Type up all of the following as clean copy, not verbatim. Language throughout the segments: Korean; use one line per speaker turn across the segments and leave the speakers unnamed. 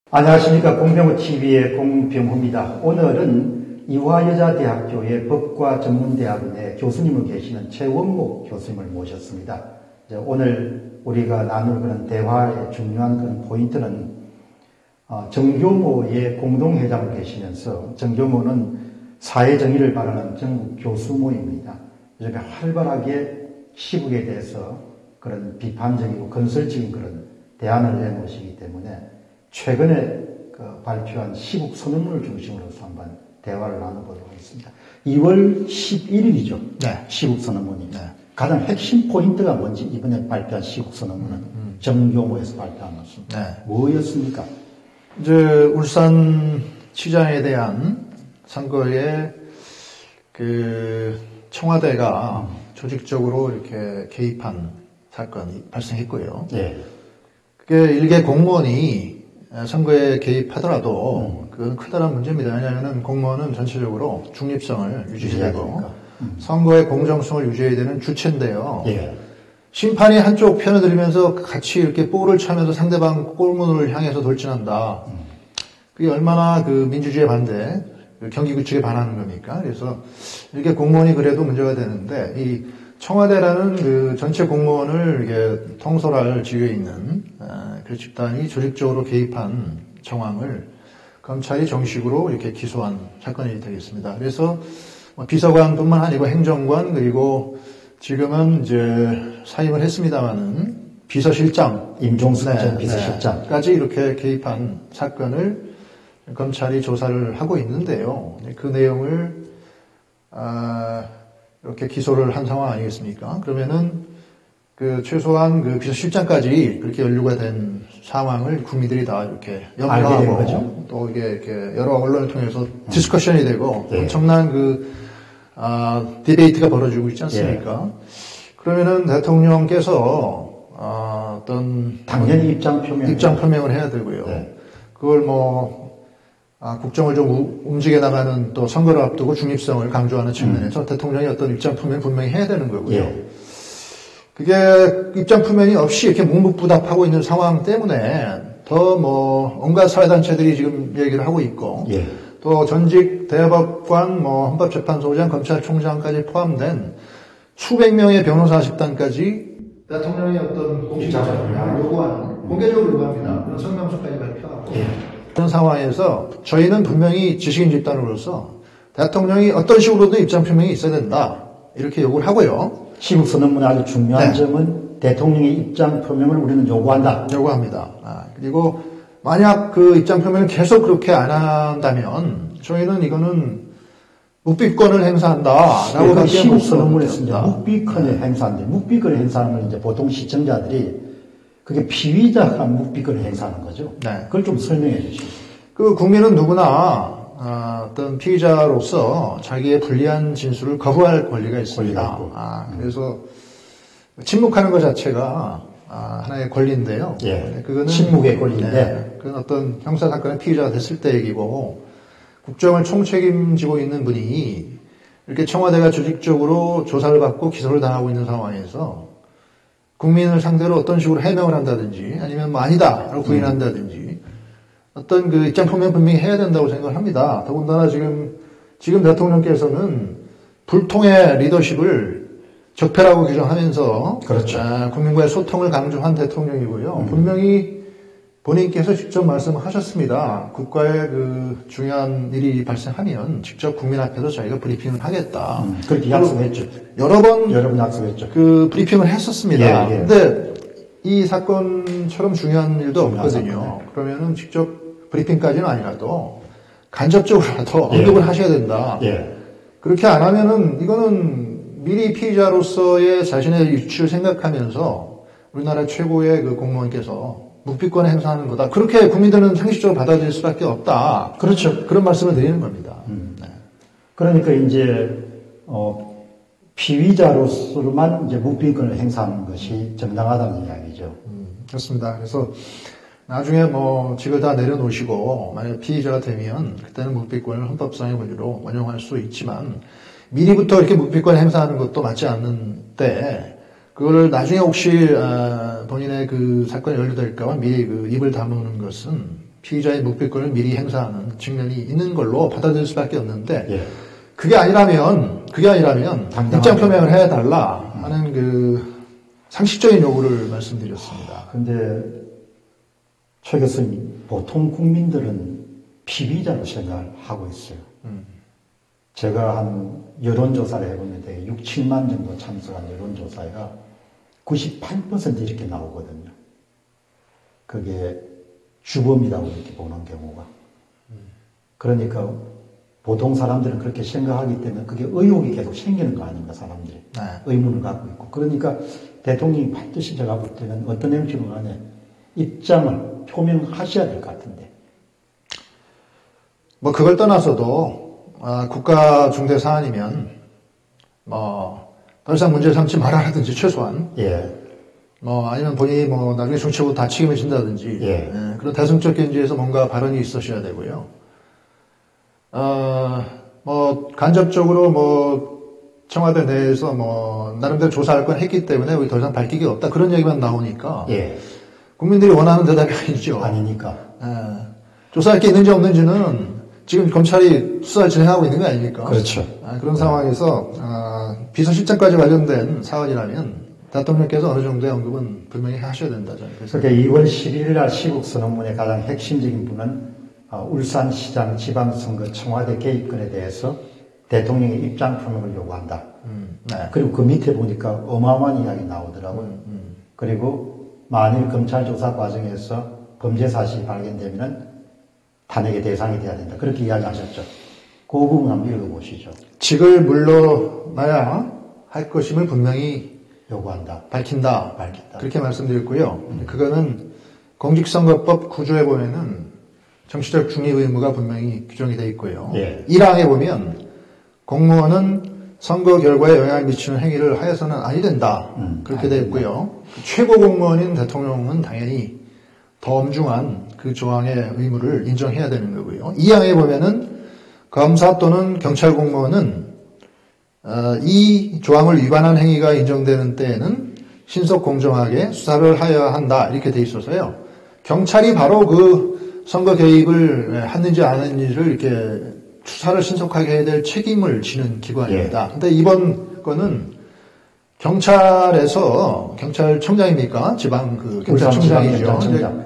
안녕하십니까. 공병호TV의 공병호입니다. 오늘은 이화여자대학교의 법과전문대학원에 교수님으로 계시는 최원목 교수님을 모셨습니다. 오늘 우리가 나눌 그런 대화의 중요한 그런 포인트는 정교모의 공동회장으로 계시면서 정교모는 사회정의를 바라는 전국 교수모임입니다. 이렇게 활발하게 시국에 대해서 그런 비판적이고 건설적인 그런 대안을 내놓으시기 때문에 최근에 발표한 시국 선언문을 중심으로서 한번 대화를 나눠보도록 하겠습니다. 2월 11일이죠.
네.
시국 선언문이.
네.
가장 핵심 포인트가 뭔지 이번에 발표한 시국 선언문은 정교모에서 발표한 것은 뭐였습니까?
이제 울산 시장에 대한 선거에 청와대가 조직적으로 이렇게 개입한 사건이 발생했고요.
네.
그게 일개 공무원이 선거에 개입하더라도 그건 크다란 문제입니다. 왜냐하면 공무원은 전체적으로 중립성을 유지해야 되고 선거의 공정성을 유지해야 되는 주체인데요.
예.
심판이 한쪽 편을 들이면서 같이 이렇게 볼을 차면서 상대방 골문을 향해서 돌진한다. 그게 얼마나 민주주의에 반대, 경기 규칙에 반하는 겁니까? 그래서 이렇게 공무원이 그래도 문제가 되는데 이 청와대라는 전체 공무원을 이게 통솔할 지위에 있는 그 집단이 조직적으로 개입한 정황을 검찰이 정식으로 이렇게 기소한 사건이 되겠습니다. 그래서 비서관뿐만 아니고 행정관 그리고 지금은 이제 사임을 했습니다마는 비서실장
임종수 전 비서실장까지
이렇게 개입한 사건을 검찰이 조사를 하고 있는데요. 그 내용을 이렇게 기소를 한 상황 아니겠습니까? 그러면은 최소한 비서실장까지 그렇게 연루가 된 상황을 국민들이 다 이렇게 염려하고 또 이게 여러 언론을 통해서 디스커션이 되고 엄청난 디베이트가 벌어지고 있지 않습니까?
예.
그러면은 대통령께서 어떤
당연히 입장
표명을 해야 되고요.
네.
그걸 국정을 좀 움직여 나가는 또 선거를 앞두고 중립성을 강조하는 측면에서 대통령이 어떤 입장 표명 분명히 해야 되는 거고요.
예.
그게 입장 표명이 없이 이렇게 묵묵부답하고 있는 상황 때문에 더 온갖 사회단체들이 지금 얘기를 하고 있고
예.
또 전직 대법관, 헌법재판소장, 검찰총장까지 포함된 수백 명의 변호사 집단까지 대통령이 어떤 공식장을 요구하는 공개적으로 요구합니다. 그런 성명서까지 발표하고 그런 상황에서 저희는 분명히 지식인 집단으로서 대통령이 어떤 식으로든 입장 표명이 있어야 된다 이렇게 요구를 하고요.
시국 선언문의 아주 중요한 점은 대통령의 입장 표명을 우리는
요구합니다. 그리고 만약 그 입장 표명을 계속 그렇게 안 한다면 저희는 이거는 묵비권을 행사한다라고
시국 선언문에서 이제 묵비권을 행사하는데 묵비권을 행사하는 건 이제 보통 시청자들이 그게 피의자가 묵비권을 행사하는 거죠.
네.
그걸 좀 설명해 주시죠.
국민은 누구나 어떤 피의자로서 자기의 불리한 진술을 거부할 권리가 있습니다. 그래서 침묵하는 것 자체가 하나의 권리인데요.
예.
그거는
침묵의 권리인데
그건 어떤 형사 사건의 피의자가 됐을 때 얘기고 국정을 총책임지고 있는 분이 이렇게 청와대가 조직적으로 조사를 받고 기소를 당하고 있는 상황에서 국민을 상대로 어떤 식으로 해명을 한다든지 아니면 아니다라고 부인한다든지 어떤 입장 표명 분명히 해야 된다고 생각을 합니다. 더군다나 지금 대통령께서는 불통의 리더십을 적폐라고 규정하면서
그렇죠.
국민과의 소통을 강조한 대통령이고요. 분명히 본인께서 직접 말씀하셨습니다. 국가의 중요한 일이 발생하면 직접 국민 앞에서 저희가 브리핑을 하겠다.
그렇게 약속했죠.
여러 번
약속했죠.
브리핑을 했었습니다.
예.
근데 이 사건처럼 중요한 일도 없거든요. 그러면은 직접 브리핑까지는 아니라도 간접적으로라도 언급을 하셔야 된다.
예.
그렇게 안 하면은 이거는 미리 피의자로서의 자신의 유치를 생각하면서 우리나라 최고의 공무원께서 묵비권을 행사하는 거다. 그렇게 국민들은 상식적으로 받아들일 수밖에 없다.
그렇죠.
그런 말씀을 드리는 겁니다. 네.
그러니까 이제 피의자로서만 이제 묵비권을 행사하는 것이 정당하다는 이야기죠.
그렇습니다. 그래서 나중에 직을 다 내려놓으시고 만약 피의자가 되면 그때는 묵비권을 헌법상의 권리로 원용할 수 있지만 미리부터 이렇게 묵비권 행사하는 것도 맞지 않는데 그거를 나중에 혹시 본인의 사건이 연루될까봐 미리 입을 다무는 것은 피의자의 묵비권을 미리 행사하는 측면이 있는 걸로 받아들일 수밖에 없는데
예.
그게 아니라면 입장 표명을 해달라 하는 그 상식적인 요구를 말씀드렸습니다.
근데 최 교수님, 보통 국민들은 피의자로 생각을 하고 있어요. 제가 한 여론조사를 해보면 되게 6, 7만 정도 참석한 여론조사가 98% 이렇게 나오거든요. 그게 주범이라고 이렇게 보는 경우가. 그러니까 보통 사람들은 그렇게 생각하기 때문에 그게 의혹이 계속 생기는 거 아닙니까, 사람들이.
네.
의문을 갖고 있고. 그러니까 대통령이 반드시 제가 볼 때는 어떤 형식으로 간에 입장을 표명하셔야 될 것 같은데.
뭐 그걸 떠나서도 국가 중대 사안이면 더 이상 문제를 삼지 말아라든지 최소한
예.
아니면 본인이 나중에 정치적으로 다 책임을 진다든지
예.
그런 대승적 견지에서 뭔가 발언이 있으셔야 되고요. 간접적으로 청와대 내에서 나름대로 조사할 건 했기 때문에 우리 더 이상 밝힐 게 없다 그런 얘기만 나오니까
예.
국민들이 원하는 대답이 아니죠.
아니니까.
조사할 게 있는지 없는지는 지금 검찰이 수사를 진행하고 있는 거 아닙니까?
그렇죠.
그런 상황에서 비서실장까지 관련된 사안이라면 대통령께서 어느 정도의 언급은 분명히 하셔야 된다.
그래서 2월 11일 날 시국 선언문의 가장 핵심적인 부분은 울산시장 지방선거 청와대 개입권에 대해서 대통령의 입장 표명을 요구한다.
네.
그리고 그 밑에 보니까 어마어마한 이야기 나오더라고요. 그리고 만일 검찰 조사 과정에서 범죄 사실이 발견되면 탄핵의 대상이 돼야 된다. 그렇게 이야기하셨죠. 그 부분 한번 읽어보시죠.
직을 물러나야 할 것임을 분명히
요구한다.
밝힌다. 그렇게 말씀드렸고요. 그거는 공직선거법 9조에 보면은 정치적 중립 의무가 분명히 규정이 되어 있고요.
예.
1항에 보면 공무원은 선거 결과에 영향을 미치는 행위를 하여서는 아니 된다. 그렇게 되어 있고요. 최고 공무원인 대통령은 당연히 더 엄중한 그 조항의 의무를 인정해야 되는 거고요. 2항에 보면은 검사 또는 경찰 공무원은 이 조항을 위반한 행위가 인정되는 때에는 신속 공정하게 수사를 하여야 한다. 이렇게 돼 있어서요. 경찰이 바로 그 선거 개입을 했는지 안 했는지를 이렇게 수사를 신속하게 해야 될 책임을 지는 기관입니다.
예.
근데 이번 거는 경찰청장입니까? 지방 경찰청장이죠.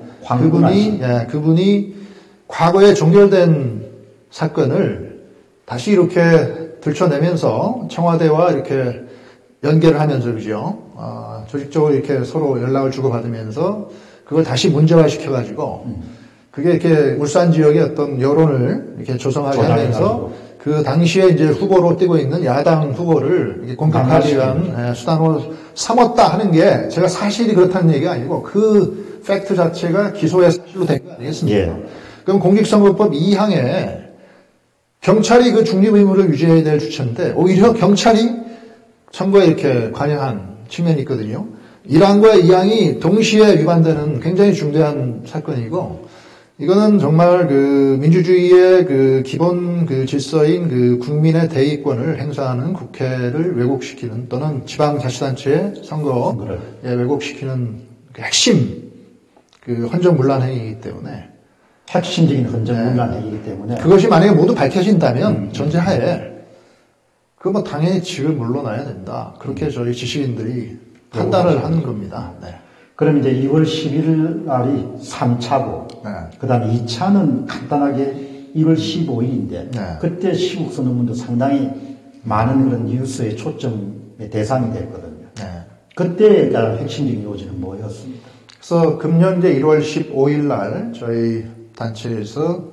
그분이 과거에 종결된 사건을 다시 이렇게 들춰내면서 청와대와 이렇게 연계를 하면서 그죠? 조직적으로 이렇게 서로 연락을 주고받으면서 그걸 다시 문제화 시켜가지고 그게 이렇게 울산 지역의 어떤 여론을 이렇게 조성하게 하면서 그 당시에 이제 후보로 뛰고 있는 야당 후보를 이렇게 공격하기 위한 수단으로 삼았다 하는 게 제가 사실이 그렇다는 얘기가 아니고 그 팩트 자체가 기소의 사실로 된 거 아니겠습니까?
예.
그럼 공직선거법 2항에 경찰이 그 중립 의무를 유지해야 될 주체인데 오히려 경찰이 선거에 이렇게 관여한 측면이 있거든요. 1항과 2항이 동시에 위반되는 굉장히 중대한 사건이고 이거는 정말 그 민주주의의 그 기본 그 질서인 그 국민의 대의권을 행사하는 국회를 왜곡시키는 또는 지방자치단체의 선거를 왜곡시키는 그 핵심 그 헌정문란 행위이기 때문에
핵심적인 헌정문란 행위이기 때문에
그것이 만약에 모두 밝혀진다면 전제하에 그거 당연히 직을 물러나야 된다. 그렇게 저희 지식인들이 판단을 하는 겁니다. 네.
그럼 이제 2월 11일 날이 3차고, 그 다음에 2차는 간단하게 1월 15일인데, 그때 시국선언문도 상당히 많은 그런 뉴스의 초점의 대상이 됐거든요. 그때에 따른 핵심적인 요지는 뭐였습니까?
그래서 금년 이제 1월 15일 날 저희 단체에서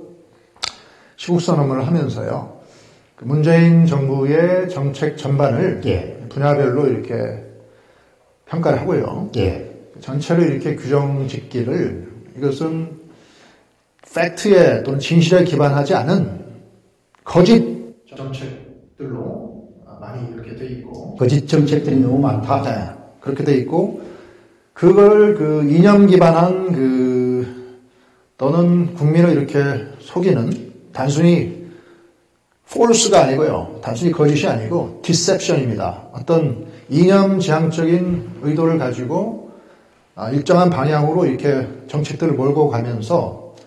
시국선언문을 하면서요, 문재인 정부의 정책 전반을 분야별로 이렇게 평가를 하고요. 전체를 이렇게 규정 짓기를 이것은 팩트에 또는 진실에 기반하지 않은 거짓 정책들로 많이 이렇게 돼 있고
거짓 정책들이 너무 많다.
네, 그렇게 돼 있고 그걸 그 이념 기반한 그 또는 국민을 이렇게 속이는 단순히 false가 아니고요. 단순히 거짓이 아니고 deception입니다. 어떤 이념 지향적인 의도를 가지고 일정한 방향으로 이렇게 정책들을 몰고 가면서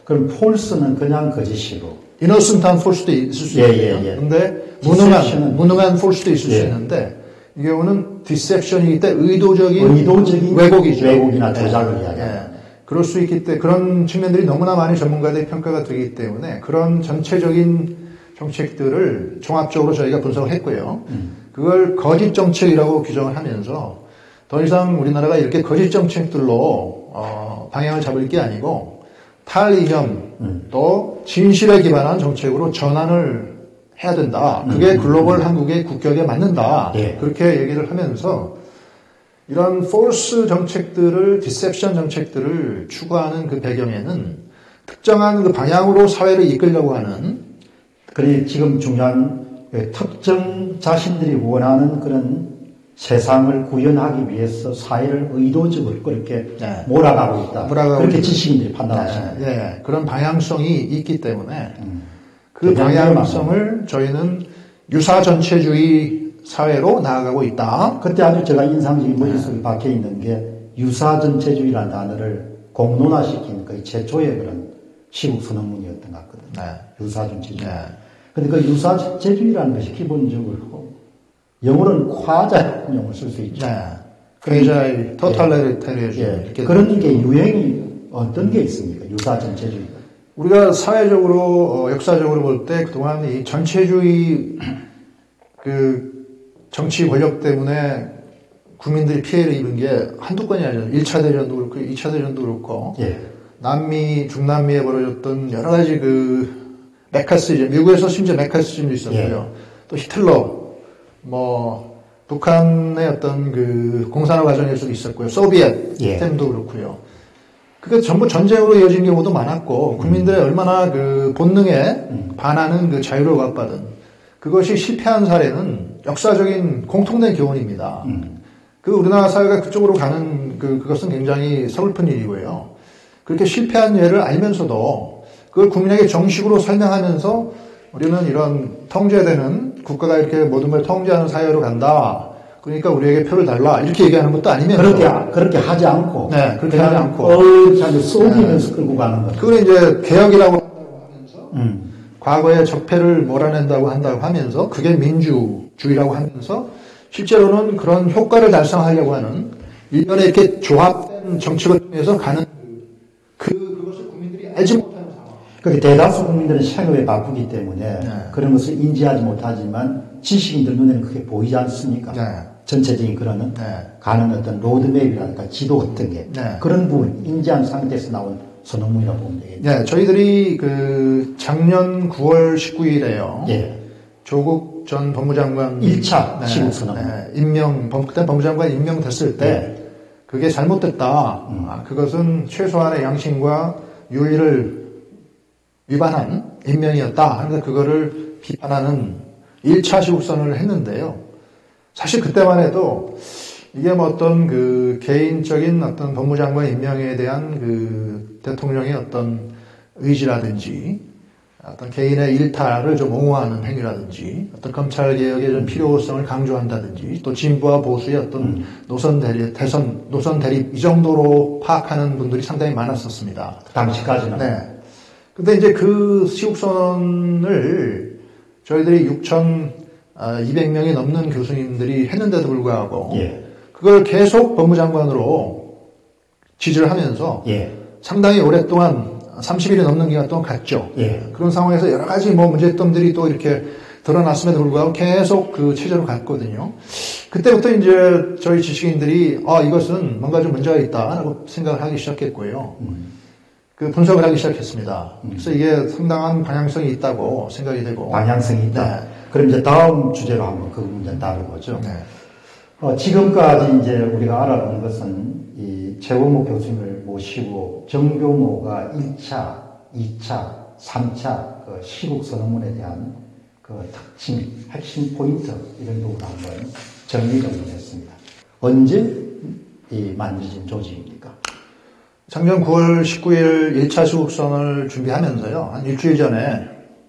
그럼 false는 그냥 거짓이고.
innocent한 false도 있을 수 있고요. 근데 무능한 false도 있을 수 있는데 이 경우는 deception이기 때문에 의도적인 왜곡이죠.
왜곡이나 조작을 이야기합니다.
그럴 수 있기 때문에 그런 측면들이 너무나 많이 전문가들의 평가가 되기 때문에 그런 전체적인 정책들을 종합적으로 저희가 분석을 했고요. 그걸 거짓 정책이라고 규정을 하면서 더 이상 우리나라가 이렇게 거짓 정책들로 방향을 잡을 게 아니고 탈이념 또 진실에 기반한 정책으로 전환을 해야 된다. 그게 글로벌 한국의 국격에 맞는다. 그렇게 얘기를 하면서 이런 false 정책들을 deception 정책들을 추구하는 그 배경에는 특정한 그 방향으로 사회를 이끌려고 하는
그리고 지금 중요한 특정 자신들이 원하는 그런 세상을 구현하기 위해서 사회를 의도적으로 그렇게 몰아가고 있다. 그렇게 지식인들이 판단하십니다.
그런 방향성이 있기 때문에 그 방향성을 저희는 유사전체주의 사회로 나아가고 있다.
그때 아주 제가 인상적인 머릿속에 박혀 있는 게 유사전체주의라는 단어를 공론화시킨 거의 최초의 그런 시국 선언문이었던 것 같거든요. 유사전체주의. 근데 그 유사전체주의라는 것이 기본적으로 영어로는 과자용을 쓸 수 있죠.
회자의 토탈리테리즘
그런 게 유행이 어떤 게 있습니까? 유사전체주의가.
우리가 사회적으로 역사적으로 볼 때 그동안 이 전체주의 그 정치 권력 때문에 국민들이 피해를 입은 게 한두 건이 아니죠. 1차 대전도 그렇고 2차 대전도 그렇고 남미, 중남미에 벌어졌던 여러 가지 그 메카시즘, 미국에서 심지어 메카시즘도 있었고요. 또 히틀러, 북한의 어떤 그 공산화 과정에서도 있었고요. 소비에트 시스템도 그렇고요. 그게 전부 전쟁으로 이어진 경우도 많았고, 국민들의 얼마나 그 본능에 반하는 그 자유를 억압받은 그것이 실패한 사례는 역사적인 공통된 교훈입니다. 그 우리나라 사회가 그쪽으로 가는 그것은 굉장히 서글픈 일이고요. 그렇게 실패한 예를 알면서도 그걸 국민에게 정식으로 설명하면서 우리는 이런 통제되는 국가가 이렇게 모든 걸 통제하는 사회로 간다. 그러니까 우리에게 표를 달라. 이렇게 얘기하는 것도 아니면서.
그렇게 하지 않고.
그렇게 하지 않고.
쏘기면서 끌고 가는 거죠.
그걸 이제 개혁이라고 하면서. 과거의 적폐를 몰아낸다고 한다고 하면서. 그게 민주주의라고 하면서. 실제로는 그런 효과를 달성하려고 하는 일련의 이렇게 조합된 정책을 통해서 가는 그것을 국민들이 알지 못하는 상황.
그러니까 대다수 국민들은 생업에 바쁘기 때문에 그런 것을 인지하지 못하지만 지식인들 눈에는 그게 보이지 않습니까? 전체적인 그런 가는 어떤 로드맵이라든가 지도 같은 게 그런 부분 인지한 상태에서 나온 선언문이라고 보면 되겠네요.
저희들이 그 작년 9월 19일에요. 조국 전 법무장관
1차 시국 선언문
그때 법무장관 임명됐을 때 그게 잘못됐다. 그것은 최소한의 양심과 윤리를 위반한 임명이었다. 그래서 그거를 비판하는 1차 시국선언을 했는데요. 사실 그때만 해도 이게 어떤 그 개인적인 어떤 법무장관 임명에 대한 그 대통령의 어떤 의지라든지 어떤 개인의 일탈을 좀 옹호하는 행위라든지 어떤 검찰 개혁의 좀 필요성을 강조한다든지 또 진보와 보수의 어떤 노선 대립 이 정도로 파악하는 분들이 상당히 많았었습니다.
당시까지는.
근데 이제 그 시국선언을 저희들이 6,200명이 넘는 교수님들이 했는데도 불구하고 그걸 계속 법무장관으로 지지를 하면서 상당히 오랫동안 30일이 넘는 기간 동안 갔죠. 그런 상황에서 여러 가지 문제점들이 또 이렇게 드러났음에도 불구하고 계속 그 체제로 갔거든요. 그때부터 이제 저희 지식인들이 이것은 뭔가 좀 문제가 있다라고 생각을 하기 시작했고요. 그 분석을 하기 시작했습니다. 그래서 이게 상당한 방향성이 있다고 생각이 되고.
방향성이 있다. 그럼 이제 다음 주제로 한번 그 문제 다루고죠. 지금까지 이제 우리가 알아보는 것은 이 최원목 교수님을 모시고 정교모가 1차, 2차, 3차 그 시국 선언문에 대한 그 특징, 핵심 포인트 이런 부분을 한번 정리했습니다. 언제 만들어진 조직입니까?
작년 9월 19일 1차 시국선언을 준비하면서요. 한 일주일 전에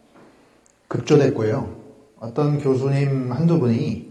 급조됐고요. 어떤 교수님 한두 분이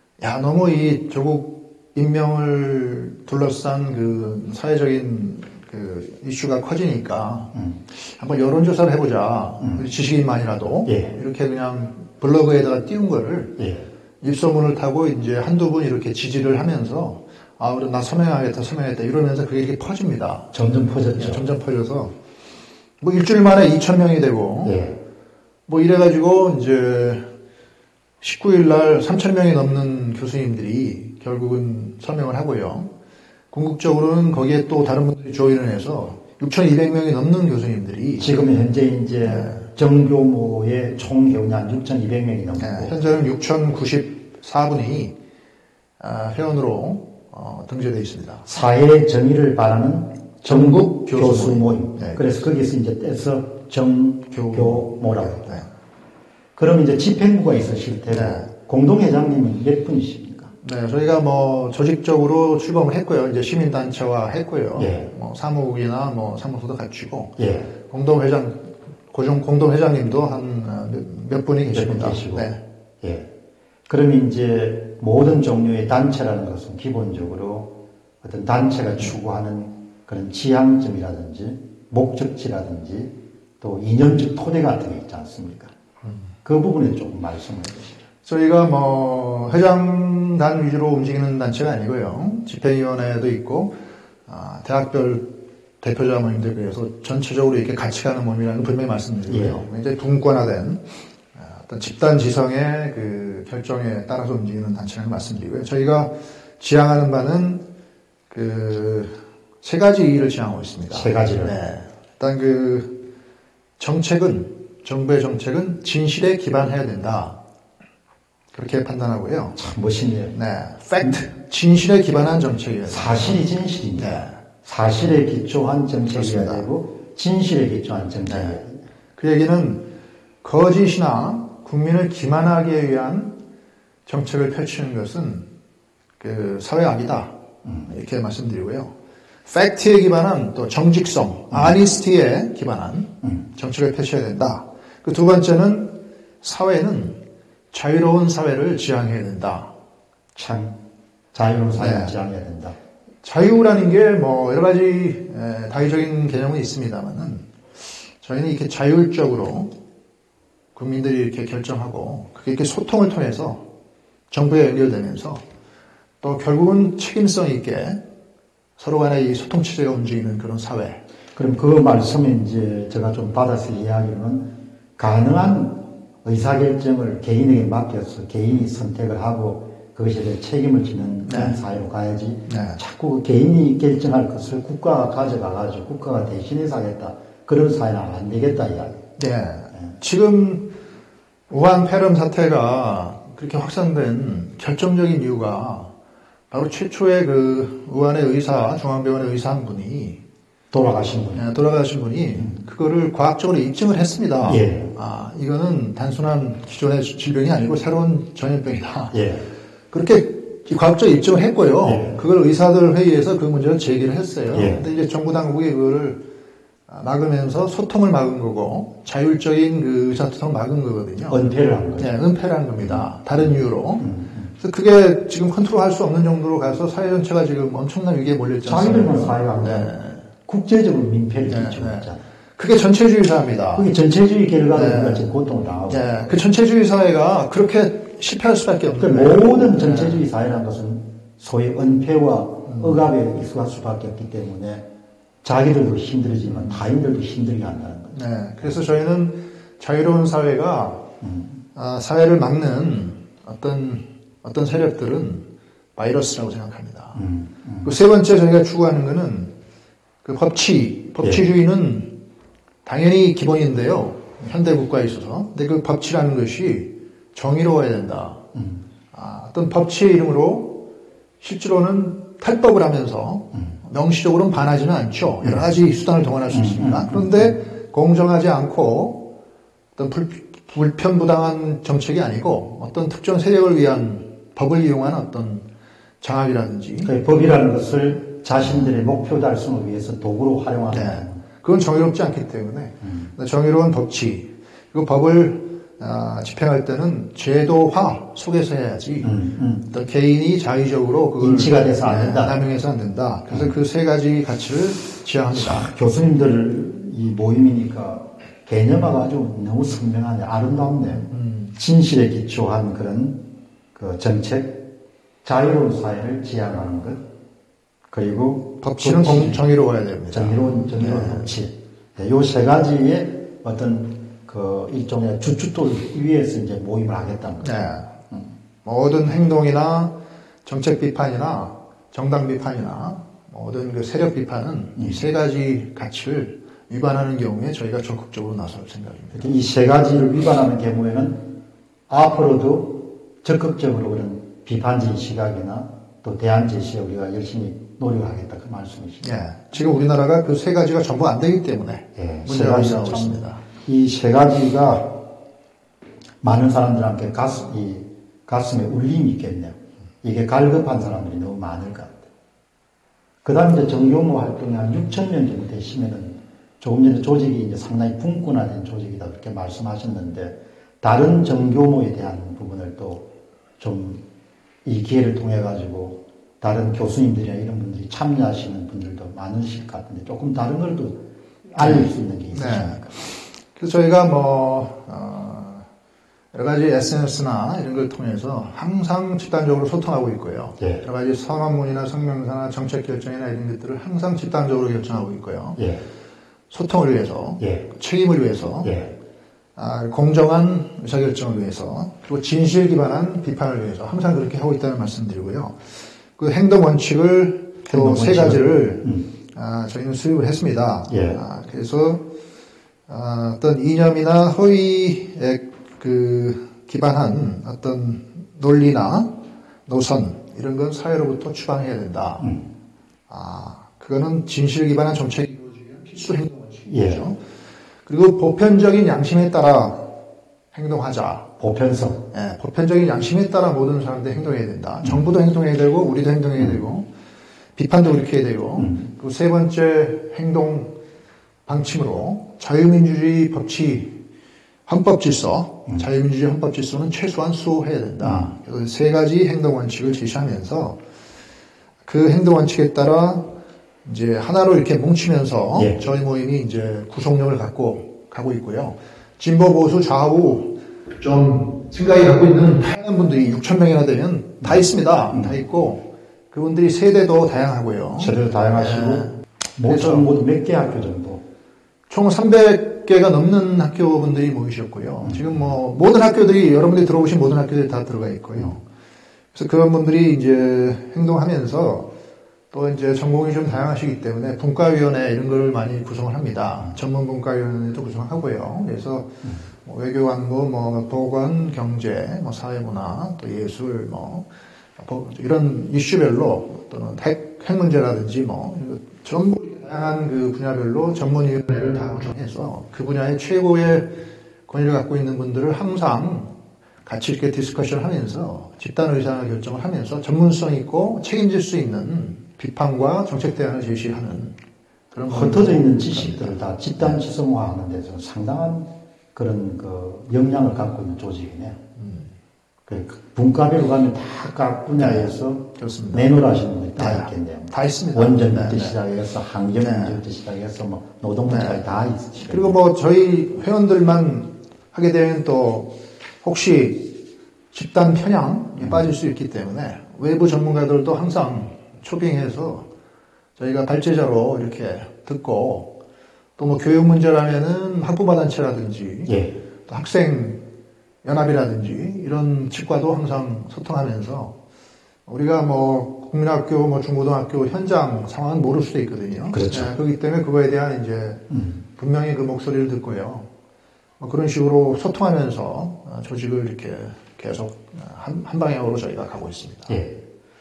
너무 이 조국 임명을 둘러싼 그 사회적인 그 이슈가 커지니까 한번 여론조사를 해보자. 지식인만이라도
예.
이렇게 그냥 블로그에다가 띄운 거를
예.
입소문을 타고 이제 한두 분 이렇게 지지를 하면서 아, 그럼 나 서명하겠다 이러면서 그게 이렇게 퍼집니다.
점점 퍼졌죠.
예, 점점 퍼져서 뭐 일주일 만에 2,000명이 되고
예.
뭐 이래가지고 이제 19일 날 3,000명이 넘는 교수님들이 결국은 서명을 하고요. 궁극적으로는 거기에 또 다른 분들이 조인을 해서 6,200명이 넘는 교수님들이
지금 현재 이제 정교모의 총 회원이 한 6,200명이 넘고
현재는 6,094분이 회원으로 등재되어 있습니다.
사회 정의를 바라는 전국 교수 모임.
네.
그래서 거기서 이제 떼서 정교모라고.
네.
그럼 이제 집행부가 있으실 테고
네.
공동회장님은 몇 분이십니까?
네, 저희가 뭐 조직적으로 출범을 했고요. 이제 시민단체화 했고요.
예.
뭐 사무국이나 뭐 사무소도 갖추고
예.
공동회장님도 한 몇 분이 계십니다.
계시고.
네.
예. 그럼 이제 모든 종류의 단체라는 것은 기본적으로 어떤 단체가 추구하는 그런 지향점이라든지 목적지라든지 또 이념적 토대 같은 게 있지 않습니까? 그 부분에 조금 말씀해 주시죠.
저희가 뭐 회장단 위주로 움직이는 단체가 아니고요. 집행위원회도 있고 대학별 대표자 모임들 그래서 전체적으로 이렇게 같이 가는 모임이라는 걸 분명히 말씀드리고요.
예.
굉장히 분권화된 어떤 집단 지성의 그 결정에 따라서 움직이는 단체라는 걸 말씀드리고요. 저희가 지향하는 바는 그 세 가지 일을 지향하고 있습니다.
세 가지를.
네. 일단 그 정부의 정책은 진실에 기반해야 된다. 그렇게 판단하고요.
참 멋있네요.
네. 팩트. 진실에 기반한 정책이에요.
사실이 진실입니다.
네.
사실에 기초한 정책이어야
그렇습니다.
되고 진실에 기초한 정책이어야
네.
됩니다.
그 얘기는 거짓이나 국민을 기만하기 위한 정책을 펼치는 것은 그 사회악이다. 이렇게 말씀드리고요. 팩트에 기반한 또 정직성, 아니스티에 기반한 정책을 펼쳐야 된다. 그 두 번째는 사회는 자유로운 사회를 지향해야 된다.
참 자유로운 사회를
네.
지향해야 된다.
자유라는 게 뭐 여러 가지 다의적인 개념은 있습니다만은 저희는 이렇게 자율적으로 국민들이 이렇게 결정하고 그게 이렇게 소통을 통해서 정부에 연결되면서 또 결국은 책임성 있게 서로 간의 이 소통 체제가 움직이는 그런 사회.
그럼 그 말씀에 이제 제가 좀 받아서 이야기는 가능한 의사결정을 개인에게 맡겨서 개인이 선택을 하고 그것에 대해 책임을 지는 그런
네.
사회로 가야지.
네.
자꾸 그 개인이 결정할 것을 국가가 가져가가지고 국가가 대신해서 하겠다. 그런 사회는 안 되겠다 이야기.
네. 지금 우한 폐렴 사태가 그렇게 확산된 결정적인 이유가 바로 최초의 그 우한의 의사, 중앙병원의 의사 한 분이
돌아가신 분.
그거를 과학적으로 입증을 했습니다.
예.
이거는 단순한 기존의 질병이 아니고 새로운 전염병이다.
예.
그렇게 과학적으로 입증을 했고요.
예.
그걸 의사들 회의에서 그 문제를 제기를 했어요.
예.
근데 이제 정부 당국이 그거를 막으면서 소통을 막은 거고 자율적인 그 의사소통을 막은 거거든요.
은폐를 한 거죠.
네, 은폐를 한 겁니다. 다른 이유로. 그래서 그게 지금 컨트롤할 수 없는 정도로 가서 사회 전체가 지금 엄청난 위기에 몰렸지 않습니까?
자기들만 사회가 안
네.
국제적으로 민폐를
네,
끼치고
네.
있잖아요.
그게 전체주의 사회입니다.
그게 전체주의 결과로
네.
우리가 지금 고통을 당하고
네, 그 전체주의 사회가 그렇게 실패할 수밖에 없는
그
거예요.
모든 전체주의 사회라는 것은 소위 은폐와 억압에 익숙할 수밖에 없기 때문에 자기들도 힘들지만 타인들도 힘들게 한다는 거죠.
네, 그래서 저희는 자유로운 사회가 사회를 막는 어떤 세력들은 바이러스라고 생각합니다. 그 세 번째 저희가 추구하는 것은 그 법치주의는 당연히 기본인데요. 현대 국가에 있어서. 근데 그 법치라는 것이 정의로워야 된다. 어떤 법치의 이름으로 실제로는 탈법을 하면서 명시적으로는 반하지는 않죠. 여러 가지 수단을 동원할 수 있습니다. 그런데 공정하지 않고 어떤 불편부당한 정책이 아니고 어떤 특정 세력을 위한 법을 이용한 어떤 장악이라든지.
그 법이라는 것을 자신들의 목표 달성을 위해서 도구로 활용하는.
네. 그건 정의롭지 않기 때문에 정의로운 법치 그리고 법을 집행할 때는 제도화 속에서 해야지 어떤 개인이 자의적으로 그걸
인치가 돼서 안 된다.
남용해서 안 된다. 그래서 그 세 가지 가치를 지향합니다.
교수님들 이 모임이니까 개념화가 아주 너무 선명하네, 아름답네. 진실에 기초한 그런 그 정책, 자유로운 사회를 지향하는 것, 그리고
법치는 정의로워야 됩니다.
정의로운 법치. 네, 요 세 가지의 어떤 그 일종의 주춧돌 위에서 이제 모임을 하겠다는 거죠.
네. 모든 행동이나 정책 비판이나 정당 비판이나 모든 그 세력 비판은 이 세 가지 가치를 위반하는 경우에 저희가 적극적으로 나설 생각입니다.
이 세 가지를 위반하는 경우에는 앞으로도 적극적으로 그런 비판적인 시각이나 또 대안 제시에 우리가 열심히 노력하겠다 그 말씀이시죠.
네. 지금 우리나라가 그 세 가지가 전부 안 되기 때문에
네,
문제가 일어나고 있습니다.
이 세 가지가 많은 사람들한테 가슴에 울림이 있겠네요. 이게 갈급한 사람들이 너무 많을 것 같아요. 그 다음에 이제 정교모 활동이 한 6,000명 정도 되시면은 조금 전에 조직이 이제 상당히 분권화된 조직이다 그렇게 말씀하셨는데 다른 정교모에 대한 부분을 또 좀 이 기회를 통해 가지고 다른 교수님들이나 이런 분들이 참여하시는 분들도 많으실 것 같은데 조금 다른 걸 또 알릴 수 있는 게 있으십니까?
네. 그래서 저희가 여러 가지 SNS나 이런 걸 통해서 항상 집단적으로 소통하고 있고요.
예.
여러 가지 선언문이나 성명서나 정책 결정이나 이런 것들을 항상 집단적으로 결정하고 있고요.
예.
소통을 위해서,
예.
책임을 위해서,
예.
공정한 의사결정을 위해서, 그리고 진실 기반한 비판을 위해서 항상 그렇게 하고 있다는 말씀드리고요. 그 행동 원칙을 또 세 가지를 저희는 수립을 했습니다.
예.
그래서 어떤 이념이나 허위에 기반한 어떤 논리나 노선 이런 건 사회로부터 추방해야 된다. 그거는 진실 기반한 정책이 이루어지기 위한 필수 행동 원칙이죠.
예.
그리고 보편적인 양심에 따라 행동하자.
보편성.
예, 보편적인 양심에 따라 모든 사람들이 행동해야 된다. 정부도 행동해야 되고 우리도 행동해야 되고 비판도 그렇게 해야 되고 그리고 세 번째 행동 방침으로 자유민주주의 법치 헌법질서, 자유민주주의 헌법질서는 최소한 수호해야 된다. 그래서 세 가지 행동 원칙을 제시하면서 그 행동 원칙에 따라 이제 하나로 이렇게 뭉치면서
예.
저희 모임이 이제 구속력을 갖고 가고 있고요. 진보, 보수, 좌우 좀 생각이 갖고 있는 다양한 분들이 6,000명이나 되면 다 있습니다. 다 있고 그분들이 세대도 다양하고요.
세대도 다양하시고 모두 몇 개 학교 정도?
총 300개가 넘는 학교분들이 모이셨고요. 지금 모든 학교들이 여러분들이 들어오신 모든 학교들이 다 들어가 있고요. 그래서 그런 분들이 이제 행동하면서 또 이제 전공이 좀 다양하시기 때문에 분과위원회 이런 걸 많이 구성을 합니다. 전문 분과위원회도 구성하고요. 그래서 외교관부, 보건, 경제, 사회문화, 또 예술, 이런 이슈별로 또는 핵 문제라든지 전부 다양한 그 분야별로 전문위원회를 다 구성해서 그 분야의 최고의 권위를 갖고 있는 분들을 항상 같이 이렇게 디스커션을 하면서 집단 의사결정을 결정을 하면서 전문성 있고 책임질 수 있는 비판과 정책 대안을 제시하는 그런
흩어져 있는 지식들을 다 집단 지성화하는 데서 상당한 그런 그 영향을 갖고 있는 조직이네요. 그 분과별로 가면 다 각 분야에서
그렇습니다.
내놓으시는 분이 다 있겠네요.
다 있습니다.
원전부터 시작해서 환경 문제부터 시작해서 노동 문제까지 다 있으시죠.
그리고 저희 회원들만 하게 되면 또 혹시 집단 편향에 빠질 수 있기 때문에 외부 전문가들도 항상 초빙해서 저희가 발제자로 이렇게 듣고 또 교육 문제라면은 학부모 단체라든지
예.
또 학생 연합이라든지 이런 측과도 항상 소통하면서 우리가 국민학교, 중고등학교 현장 상황은 모를 수도 있거든요.
그렇죠.
네, 그렇기 때문에 그거에 대한 이제 분명히 그 목소리를 듣고요. 그런 식으로 소통하면서 조직을 이렇게 계속 한 방향으로 저희가 가고 있습니다.
예.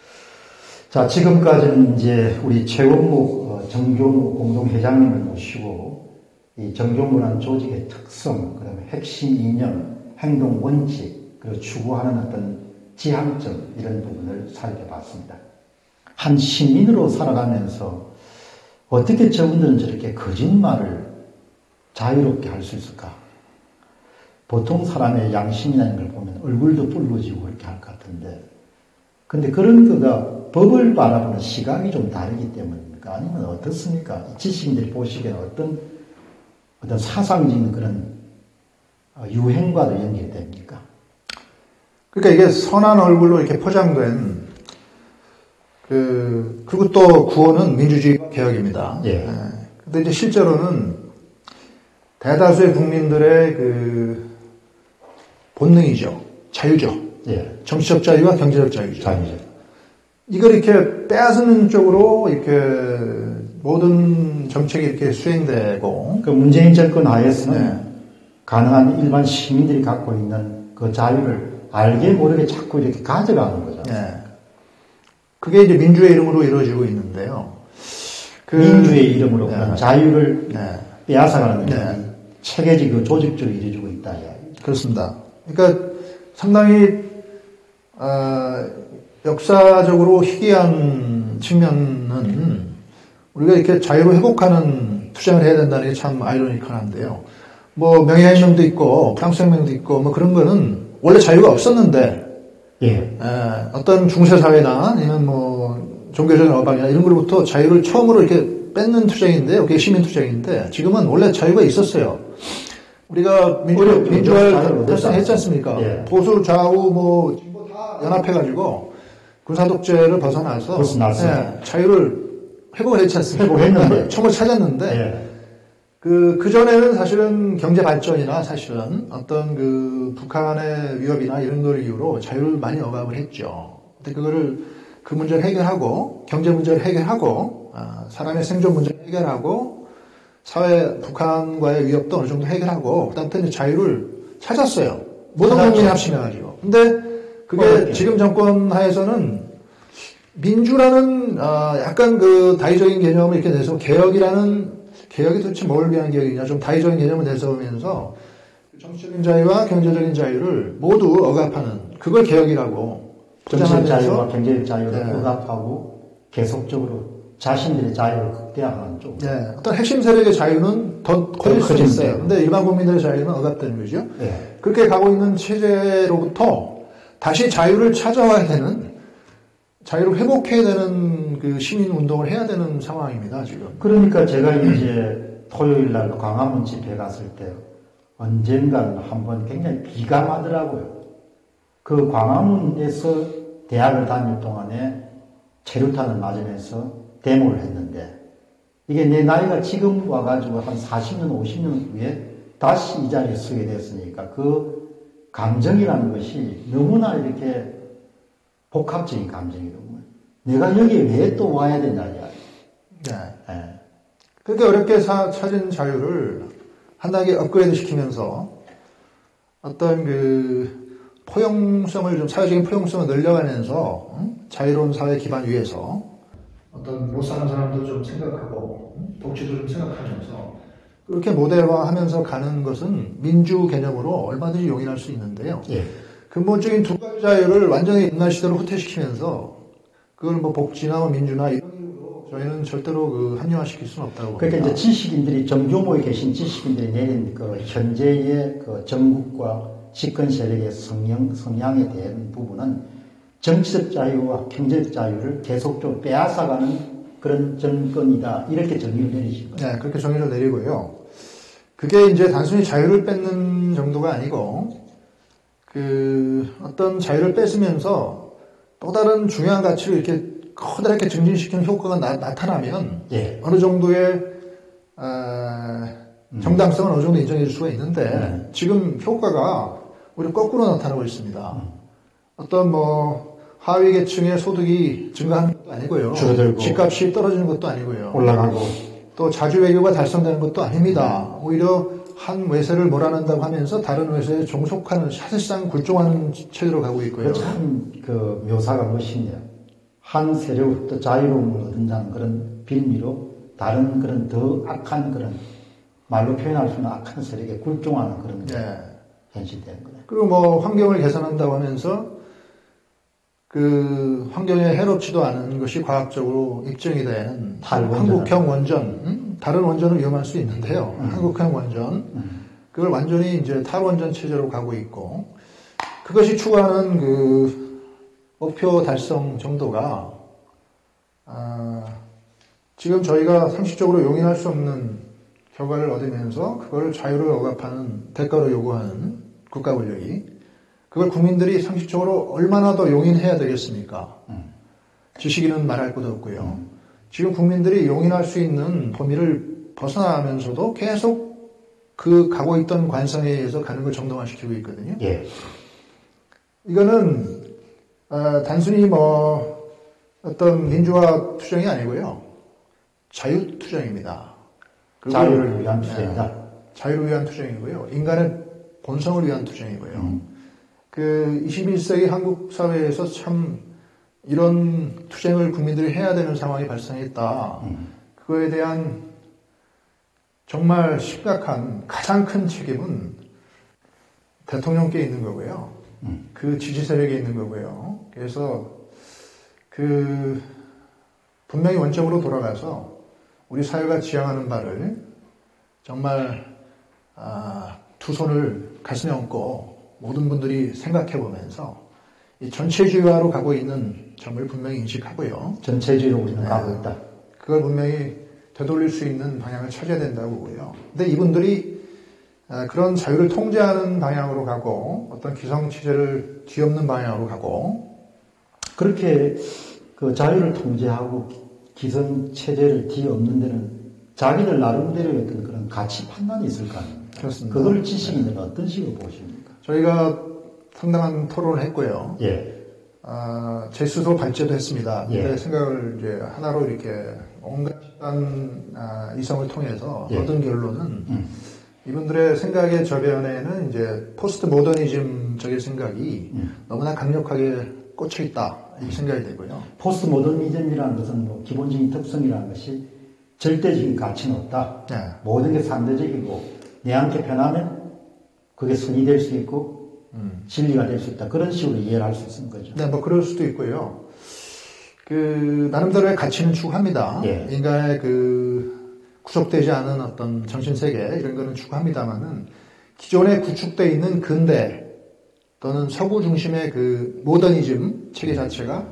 자, 지금까지는 이제 우리 최원목 정교무 공동회장님을 모시고 이 정교무라는 조직의 특성, 그다음에 핵심 이념, 행동 원칙, 그리고 추구하는 어떤 지향점 이런 부분을 살펴봤습니다. 한 시민으로 살아가면서 어떻게 저분들은 저렇게 거짓말을 자유롭게 할 수 있을까? 보통 사람의 양심이라는 걸 보면 얼굴도 붉어지고 그렇게 할 것 같은데, 근데 그런 거가 법을 바라보는 시각이 좀 다르기 때문입니까? 아니면 어떻습니까? 지식인들이 보시기에는 어떤 사상적인 그런 유행과도 연결이 됩니까?
그러니까 이게 선한 얼굴로 이렇게 포장된 그리고 또 구호는 민주주의 개혁입니다.
예.
근데 이제 실제로는 대다수의 국민들의 본능이죠. 자유죠.
예.
정치적 자유와 경제적 자유죠.
자유죠.
이걸 이렇게 빼앗는 쪽으로 이렇게 모든 정책이 이렇게 수행되고,
그 문재인 정권 하에서는 가능한 일반 시민들이 갖고 있는 그 자유를 알게 모르게 자꾸 이렇게 가져가는 거죠.
그게 이제 민주의 이름으로 이루어지고 있는데요.
민주의 이름으로 자유를 빼앗아가는 체계적 그 조직적으로 이루어지고 있다.
그렇습니다. 그러니까 상당히 역사적으로 희귀한 측면은 우리가 이렇게 자유를 회복하는 투쟁을 해야 된다는 게 참 아이러니컬한데요. 뭐 명예혁명도 있고 프랑스 혁명도 있고 뭐 그런 거는 원래 자유가 없었는데 어떤 중세사회나 아니면 뭐 종교적인 어방이나 이런 거로부터 자유를 처음으로 이렇게 뺏는 투쟁인데요. 그게 시민투쟁인데 지금은 원래 자유가 있었어요. 우리가 민주화를 달성했지 않습니까? 보수, 좌우, 뭐 진보 다 연합해가지고 군사독재를 벗어나서 자유를 회복을 했지 않습니까?
회복했는데
척을 찾았는데 그 전에는 사실은 경제 발전이나 사실은 어떤 북한의 위협이나 이런 걸 이유로 자유를 많이 억압을 했죠. 근데 그 문제를 해결하고 경제 문제를 해결하고 사람의 생존 문제를 해결하고 북한과의 위협도 어느 정도 해결하고 그다음부터 이제 자유를 찾았어요. 모든 국민이 합심해가지고. 근데 그게 지금 정권 하에서는 민주라는 약간 다의적인 개념을 이렇게 내서 개혁이 도대체 뭘 위한 개혁이냐 좀 다의적인 개념을 내세우면서 정치적인 자유와 경제적인 자유를 모두 억압하는 그걸 개혁이라고
정치적 자유와 경제적 자유를 억압하고 계속적으로 자신들의 자유를 극대화하는 쪽.
어떤 핵심 세력의 자유는 더 커질 수 있어요. 근데 일반 국민들의 자유는 억압되는 거죠. 그렇게 가고 있는 체제로부터 다시 자유를 찾아와야 되는, 자유를 회복해야 되는 시민 운동을 해야 되는 상황입니다, 지금.
그러니까 제가 이제 토요일 날 광화문 집회 갔을 때 언젠가는 한번 굉장히 비감하더라고요. 그 광화문에서 대학을 다닐 동안에 체류탄을 맞으면서 데모를 했는데 이게 내 나이가 지금 와가지고 한 40년, 50년 후에 다시 이 자리에 서게 됐으니까 그 감정이라는 것이 너무나 이렇게 복합적인 감정이거든요. 내가 여기에 왜 또 와야 되냐.
그렇게 어렵게 찾은 자유를 한 단계 업그레이드 시키면서 어떤 포용성을 좀, 사회적인 포용성을 늘려가면서 자유로운 사회 기반 위에서 어떤 못 사는 사람도 좀 생각하고 복지도 좀 생각하면서 그렇게 모델화하면서 가는 것은 민주 개념으로 얼마든지 용인할 수 있는데요. 근본적인 두 가지 자유를 완전히 옛날 시대로 후퇴시키면서 그걸 뭐 복지나 민주나 이런 이유로 저희는 절대로 합리화시킬 수는 없다고 봅니다.
그러니까 이제 지식인들이 정교모에 계신 지식인들이 내린 현재의 정국과 집권 세력의 성향에 대한 부분은 정치적 자유와 경제적 자유를 계속적으로 빼앗아가는 그런 정권이다. 이렇게 정의를 내리신 거예요.
네, 그렇게 정의를 내리고요. 그게 이제 단순히 자유를 뺏는 정도가 아니고, 어떤 자유를 뺏으면서 또 다른 중요한 가치를 이렇게 커다랗게 증진시키는 효과가 나타나면, 어느 정도의, 정당성은 어느 정도 인정해 줄 수가 있는데, 지금 효과가 오히려 거꾸로 나타나고 있습니다. 어떤 하위 계층의 소득이 증가하는 것도 아니고요.
줄어들고.
집값이 떨어지는 것도 아니고요.
올라가고.
또 자주 외교가 달성되는 것도 아닙니다. 오히려 한 외세를 몰아낸다고 하면서 다른 외세에 종속하는, 사실상 굴종하는 체제로 가고 있고요.
참 묘사가 멋있네요. 한 세력부터 자유로움을 얻는다는 그런 빌미로 다른 그런 더 악한 그런 말로 표현할 수 있는 악한 세력에 굴종하는 그런 게 현실되는 거예요.
그리고 환경을 개선한다고 하면서 환경에 해롭지도 않은 것이 과학적으로 입증이 된 한국형 원전, 다른 원전은 위험할 수 있는데요. 한국형 원전, 그걸 완전히 이제 탈원전 체제로 가고 있고, 그것이 추구하는 그 목표 달성 정도가 지금 저희가 상식적으로 용인할 수 없는 결과를 얻으면서 그걸 자유를 억압하는 대가로 요구하는 국가 권력이, 그걸 국민들이 상식적으로 얼마나 더 용인해야 되겠습니까? 지식인은 말할 것도 없고요. 지금 국민들이 용인할 수 있는 범위를 벗어나면서도 계속 그 가고 있던 관성에 의해서 가는 걸 정당화시키고 있거든요.
예.
이거는 단순히 뭐 어떤 민주화 투쟁이 아니고요. 자유 투쟁입니다.
자유를 위한 투쟁이다.
자유를 위한 투쟁이고요. 인간의 본성을 위한 투쟁이고요. 그 21세기 한국 사회에서 참 이런 투쟁을 국민들이 해야 되는 상황이 발생했다. 그거에 대한 정말 심각한 가장 큰 책임은 대통령께 있는 거고요. 그 지지 세력에 있는 거고요. 그래서 그 분명히 원점으로 돌아가서 우리 사회가 지향하는 바를 정말 두 손을 가슴에 얹고 모든 분들이 생각해 보면서 이 전체주의화로 가고 있는 점을 분명히 인식하고요.
전체주의로 우리는 가고 있다.
그걸 분명히 되돌릴 수 있는 방향을 찾아야 된다고 보고요. 근데 이분들이 그런 자유를 통제하는 방향으로 가고 어떤 기성체제를 뒤엎는 방향으로 가고,
그렇게 그 자유를 통제하고 기성체제를 뒤엎는 데는 자기들 나름대로의 어떤 그런 가치 판단이 있을 거 아닙니까?
그렇습니다.
그걸 지식인들은 어떤 식으로 보십니까?
저희가 상당한 토론을 했고요.
예.
제 스스로 발제도 했습니다.
예.
제 생각을 이제 하나로 이렇게 온갖 집단 이성을 통해서
예.
얻은 결론은 이분들의 생각의 저변에는 이제 포스트 모더니즘적인 생각이 너무나 강력하게 꽂혀 있다, 이렇게 생각이 되고요.
포스트 모더니즘이라는 것은 뭐 기본적인 특성이라는 것이 절대적인 가치는 없다.
네.
모든 게 상대적이고 내한테 편하면 그게 선이 될 수 있고 진리가 될 수 있다. 그런 식으로 이해를 할 수 있는 거죠.
네, 뭐 그럴 수도 있고요. 그 나름대로의 가치는 추구합니다.
예.
인간의 그 구속되지 않은 어떤 정신세계 이런 거는 추구합니다만은 기존에 구축되어 있는 근대 또는 서구 중심의 그 모더니즘 체계 자체가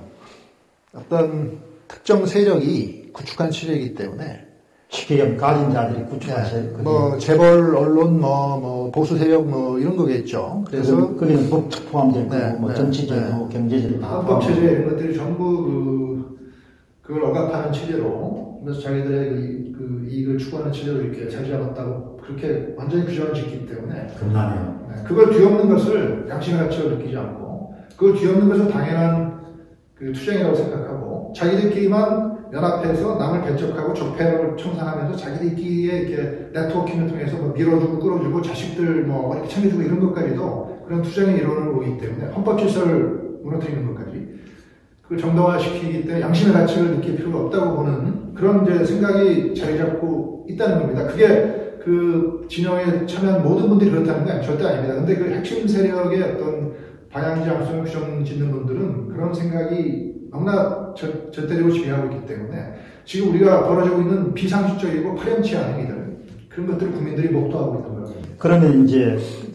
어떤 특정 세력이 구축한 체제이기 때문에
쉽게 얘기하면 가진 자들이 구축한 세력.
뭐 재벌, 언론, 뭐 보수 세력 뭐 이런 거겠죠. 그래서
거기는 법적 포함되고
네,
뭐
네,
정치제도, 경제제도 다
헌법 체제 이런 것들이 전부 그걸 억압하는 체제로, 그래서 자기들의 그 이익을 추구하는 체제로 이렇게 자리 잡았다고 그렇게 완전히 규정을 짓기 때문에
겁나네요.
그걸 뒤엎는 것을 양심의 가치로 느끼지 않고 그걸 뒤엎는 것을 당연한 그 투쟁이라고 생각하고 자기들끼리만 연합해서 남을 배척하고 적폐를 청산하면서 자기들끼리의 이렇게 네트워킹을 통해서 뭐 밀어주고 끌어주고 자식들 뭐 이렇게 챙겨주고 이런 것까지도 그런 투쟁의 일원으로 보기 때문에 헌법 질서를 무너뜨리는 것까지 그걸 정당화시키기 때문에 양심의 가치를 느낄 필요가 없다고 보는 그런 이제 생각이 자리 잡고 있다는 겁니다. 그게 그 진영에 참여한 모든 분들이 그렇다는 건 절대 아닙니다. 근데 그 핵심 세력의 어떤 방향지향성을 규정 짓는 분들은 그런 생각이 너무나 절대적으로 지배하고 있기 때문에 지금 우리가 벌어지고 있는 비상식적이고 파렴치 않은 일들, 그런 것들을 국민들이 목도하고 있는 거예요.
그러면 이제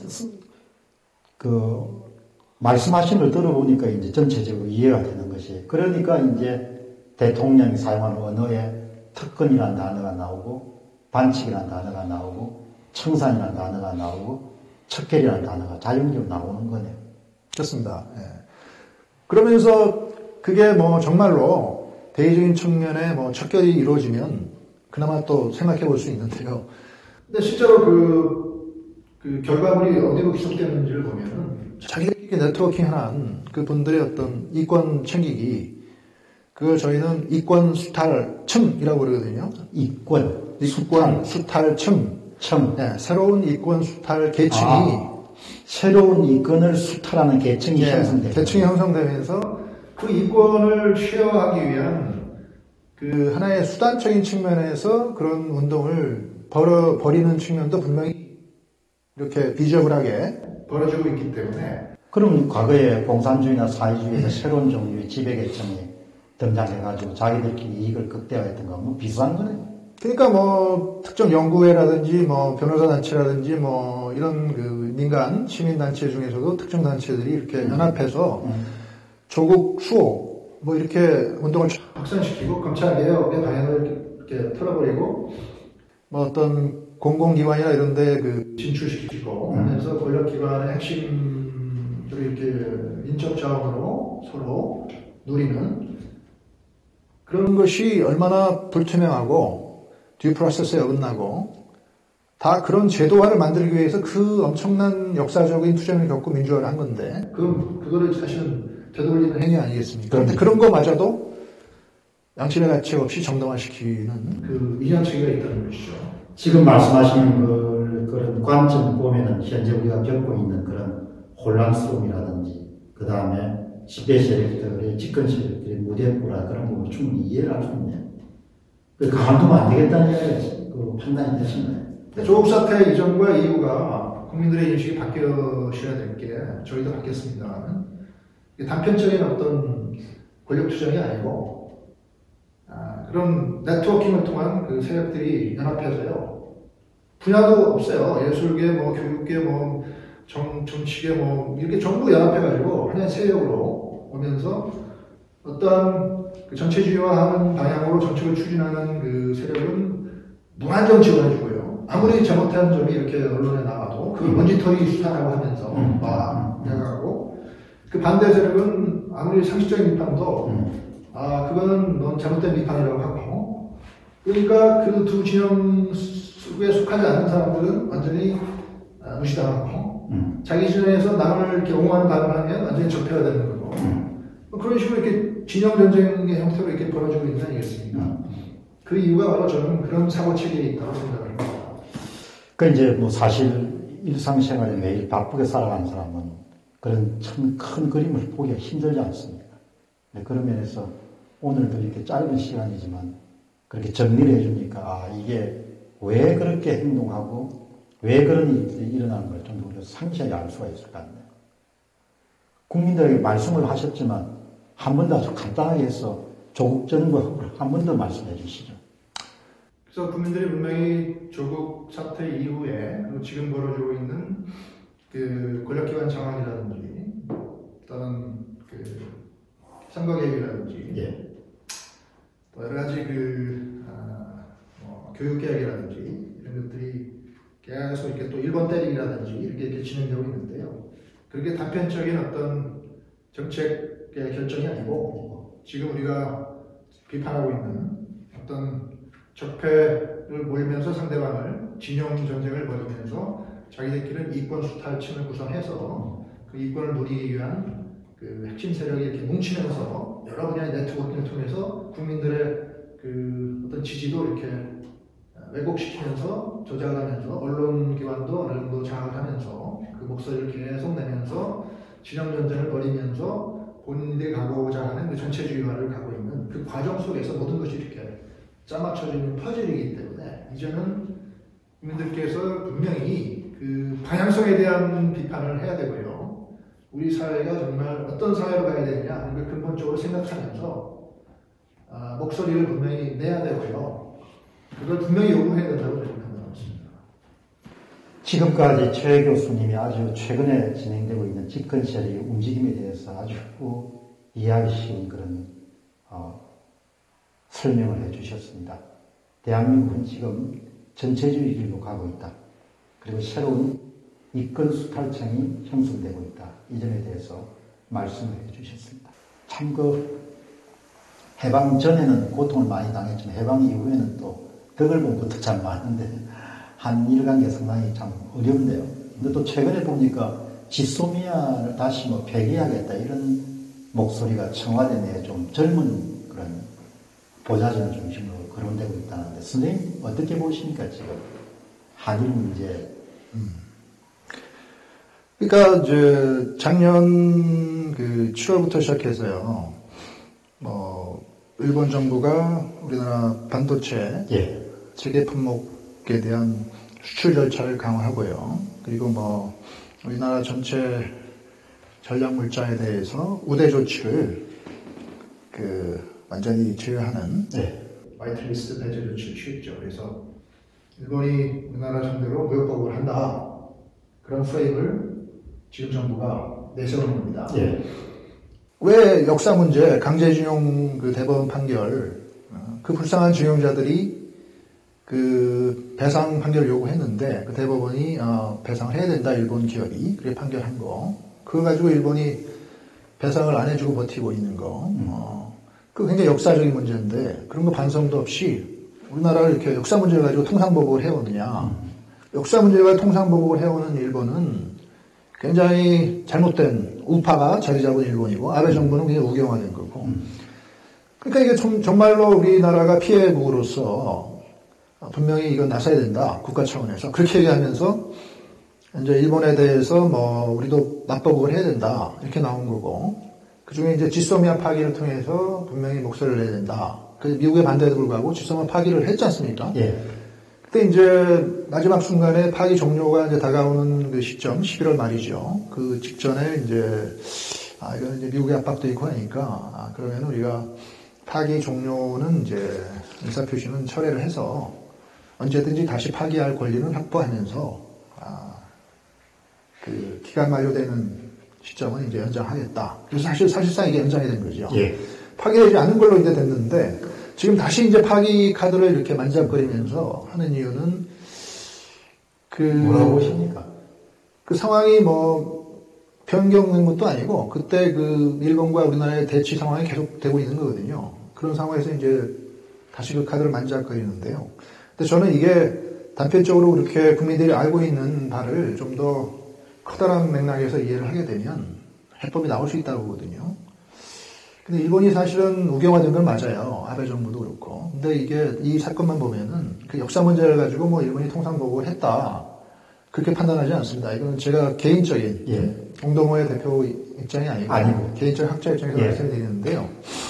그 말씀하신 걸 들어보니까 이제 전체적으로 이해가 되는 것이, 그러니까 이제 대통령이 사용하는 언어에 특권이라는 단어가 나오고 반칙이라는 단어가 나오고 청산이라는 단어가 나오고 척결이라는 단어가 자연적으로 나오는 거네요.
그렇습니다. 예. 그러면서 그게 뭐 정말로 대의적인 측면에 뭐 척결이 이루어지면 그나마 또 생각해 볼 수 있는데요. 근데 실제로 그 결과물이 어디로 기록되는지를 보면은 자기들끼리 네트워킹한 그 분들의 어떤 이권 챙기기, 그걸 저희는 이권 수탈층이라고 그러거든요.
이권
수탈층. 네, 새로운 이권 수탈 계층이
새로운 이권을 수탈하는 계층이 형성됩니다.
계층이 형성되면서 그 이권을 쉐어하기 위한 그 하나의 수단적인 측면에서 그런 운동을 벌이는 측면도 분명히 이렇게 비저블하게 벌어지고 있기 때문에.
그럼 과거에 공산주의나 사회주의에서 새로운 종류의 지배계층이 등장해가지고 자기들끼리 이익을 극대화했던 거 뭐 비슷한 거네요.
그러니까 뭐 특정 연구회라든지 뭐 변호사 단체라든지 뭐 이런 그 민간 시민 단체 중에서도 특정 단체들이 이렇게 연합해서 조국 수호 뭐 이렇게 운동을 확산시키고 검찰 개혁의 방향을 이렇게 틀어버리고 뭐 어떤 공공기관이나 이런 데 그 진출시키고 하면서 권력기관의 핵심들을 이렇게 인적 자원으로 서로 누리는 그런 것이 얼마나 불투명하고 듀 프로세스에 어긋나고 다 그런 제도화를 만들기 위해서 그 엄청난 역사적인 투쟁을 겪고 민주화를 한 건데 그거를 사실은 되돌리는 행위 아니겠습니까? 그런데 그런 거마저도 양심의 가책 없이 정당화시키는 그 이념체계가 있다는 것이죠.
지금 말씀하신 그런 관점 보면은 현재 우리가 겪고 있는 그런 혼란스러움이라든지 그 다음에 지배 세력들의 집권 세력들의 무대포라 그런 부분을 충분히 이해를 할 수 있네요. 가만두면 안 되겠다는 그 판단이 되셨나요?
조국 사태 이전과 이후가 국민들의 인식이 바뀌어셔야 될 게 저희도 바뀌었습니다만 단편적인 어떤 권력 투쟁이 아니고 그런 네트워킹을 통한 그 세력들이 연합해서요. 분야도 없어요. 예술계, 뭐 교육계, 뭐 정치계, 뭐 이렇게 전부 연합해가지고 하나의 세력으로 오면서 어떠한 그 전체주의화하는 방향으로 정책을 추진하는 그 세력은 무한정 지원해주고요. 아무리 잘못한 점이 이렇게 언론에 나와도 그 먼지털이 수사라고 하면서 막 나가고 그 반대 세력은 아무리 상식적인 비판도 그거는 넌 잘못된 비판이라고 하고 그러니까 그 두 진영에 속하지 않는 사람들은 완전히 무시당하고 자기 진영에서 남을 이렇게 옹호하는 발언을 하면 완전히 적폐화되는 거고 그런 식으로 이렇게 진영 전쟁의 형태로 이렇게 벌어지고 있는 게 아니겠습니까? 그 이유가 바로 저는 그런 사고 체계에 있다고 생각을 합니다.
그 이제 뭐 사실 일상생활에 매일 바쁘게 살아가는 사람은 그런 참 큰 그림을 보기가 힘들지 않습니까? 그런 면에서 오늘도 이렇게 짧은 시간이지만 그렇게 정리를 해주니까 이게 왜 그렇게 행동하고 왜 그런 일들이 일어나는 걸 좀 더 상세하게 알 수가 있을 것 같네요. 국민들에게 말씀을 하셨지만 한 번 더 아주 간단하게 해서 조국 정부를 한 번 더 말씀해 주시죠.
그래서 국민들이 분명히 조국 사태 이후에 지금 벌어지고 있는 그 권력기관 장악이라든지 또는 그 선거 개혁이라든지 또 여러 가지 뭐 교육 개혁이라든지 이런 것들이 계속 이렇게 또 1번 때리기라든지 이렇게 진행되고 있는데요. 그렇게 단편적인 어떤 정책의 결정이 아니고 지금 우리가 비판하고 있는 어떤 적폐를 몰면서 상대방을 진영 전쟁을 벌이면서 자기들끼리는 이권 수탈층을 구성해서 그 이권을 누리기 위한 그 핵심 세력이 이렇게 뭉치면서 여러 분야의 네트워킹을 통해서 국민들의 그 어떤 지지도 이렇게 왜곡시키면서 조작을 하면서 언론기관도 어느 정도 장악을 하면서 그 목소리를 계속 내면서 진영 전쟁을 벌이면서 본인들이 가고자 하는 그 전체주의화를 가고 있는 그 과정 속에서 모든 것이 이렇게 짜맞춰지는 퍼즐이기 때문에 이제는 국민들께서 분명히 그 방향성에 대한 비판을 해야 되고요. 우리 사회가 정말 어떤 사회로 가야 되느냐 하는 걸 근본적으로 생각하면서 목소리를 분명히 내야 되고요. 그걸 분명히 요구해야 된다고 저는 판단합니다.
지금까지 최 교수님이 아주 최근에 진행되고 있는 집권 세력의 움직임에 대해서 아주 이해하기 쉬운 그런 설명을 해주셨습니다. 대한민국은 지금 전체주의 길로 가고 있다. 그리고 새로운 이권 수탈층이 형성되고 있다. 이 점에 대해서 말씀을 해주셨습니다. 참 해방 전에는 고통을 많이 당했지만 해방 이후에는 또 덕을 본 것도 참 많은데 한일 관계 상당히 참 어렵네요. 근데 또 최근에 보니까 지소미아를 다시 폐기하겠다 이런 목소리가 청와대 내에 좀 젊은 그런 보좌진을 중심으로 거론되고 있다는데 선생님 어떻게 보십니까 지금 한일 문제?
그러니까 이제 작년 그 7월부터 시작해서요. 일본 정부가 우리나라 반도체 세계 품목에 대한 수출 절차를 강화하고요. 그리고 우리나라 전체 전략 물자에 대해서 우대 조치를 완전히 제어하는 화이트리스트 배제 조치를 취했죠. 그래서 일본이 우리나라 상대로 무역보복을 한다. 그런 프레임을 지금 정부가 내세우는 겁니다.
예.
왜 역사 문제, 강제징용 그 대법원 판결, 그 불쌍한 징용자들이 그 배상 판결을 요구했는데 그 대법원이 배상을 해야 된다, 일본 기업이. 그렇게 판결한 거. 그거 가지고 일본이 배상을 안 해주고 버티고 있는 거. 그 굉장히 역사적인 문제인데 그런 거 반성도 없이 우리나라를 이렇게 역사 문제를 가지고 통상보복을 해오느냐. 역사 문제를 가지고 통상보복을 해오는 일본은 굉장히 잘못된 우파가 자리 잡은 일본이고 아베 정부는 그냥 우경화된 거고. 그러니까 이게 정말로 우리나라가 피해국으로서 분명히 이건 나서야 된다. 국가 차원에서. 그렇게 얘기하면서 이제 일본에 대해서 뭐 우리도 맞보복을 해야 된다. 이렇게 나온 거고. 그중에 이제 지소미아 파기를 통해서 분명히 목소리를 내야 된다. 그래서 미국의 반대에도 불구하고 지소미아 파기를 했지 않습니까?
예.
그때 이제 마지막 순간에 파기 종료가 이제 다가오는 그 시점, 11월 말이죠. 그 직전에 이제 이건 이제 미국의 압박도 있고 하니까 그러면 우리가 파기 종료는 이제 의사표시는 철회를 해서 언제든지 다시 파기할 권리는 확보하면서 그 기간 만료되는 시점은 이제 연장하겠다. 그래서 사실상 이게 연장이 된 거죠.
예.
파기되지 않은 걸로 이제 됐는데 지금 다시 이제 파기 카드를 이렇게 만잡거리면서 하는 이유는
뭐라고 보십니까?
그 상황이 뭐 변경된 것도 아니고 그때 그 일본과 우리나라의 대치 상황이 계속되고 있는 거거든요. 그런 상황에서 이제 다시 그 카드를 만잡거리는데요. 근데 저는 이게 단편적으로 그렇게 국민들이 알고 있는 바를 좀 더 커다란 맥락에서 이해를 하게 되면 해법이 나올 수 있다고 보거든요. 근데 일본이 사실은 우경화된 건 맞아요. 아베 정부도 그렇고. 근데 이게 이 사건만 보면은 그 역사 문제를 가지고 뭐 일본이 통상보복을 했다. 그렇게 판단하지 않습니다. 이건 제가 개인적인 공동호회 대표 입장이 아니고 개인적 학자 입장에서 말씀을 드리는데요.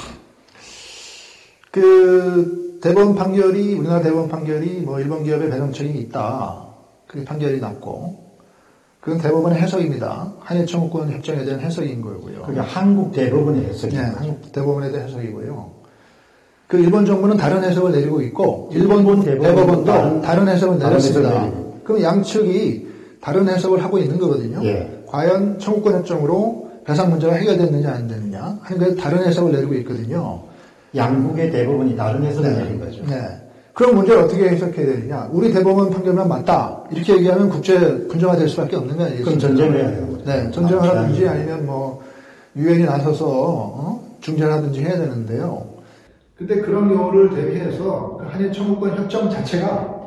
그 대법원 판결이 우리나라 대법원 판결이 뭐 일본 기업의 배상 책임이 있다. 그게 판결이 났고 그건 대법원의 해석입니다. 한일 청구권 협정에 대한 해석인 거고요.
그게 한국 대법원의 해석이죠.
네, 한국 대법원에 대한 해석이고요. 그 일본 정부는 다른 해석을 내리고 있고 일본 대법원도 다른 해석을 내렸습니다. 그럼 양측이 다른 해석을 하고 있는 거거든요.
예.
과연 청구권 협정으로 배상 문제가 해결됐느냐 안 됐느냐 하는 게 다른 해석을 내리고 있거든요.
양국의 대법원이 다른 해석을 내린 거죠.
네. 그럼 문제를 어떻게 해석해야 되느냐. 우리 대법원 판결만 맞다. 이렇게 얘기하면 국제 분쟁화될 수밖에 없는 거 아니겠습니까?
그럼 전쟁을 해야 되는 거죠.
네. 전쟁을 하든지 아니면 뭐 유엔이 나서서 중재를 하든지 해야 되는데요. 근데 그런 경우를 대비해서 그 한일 청구권 협정 자체가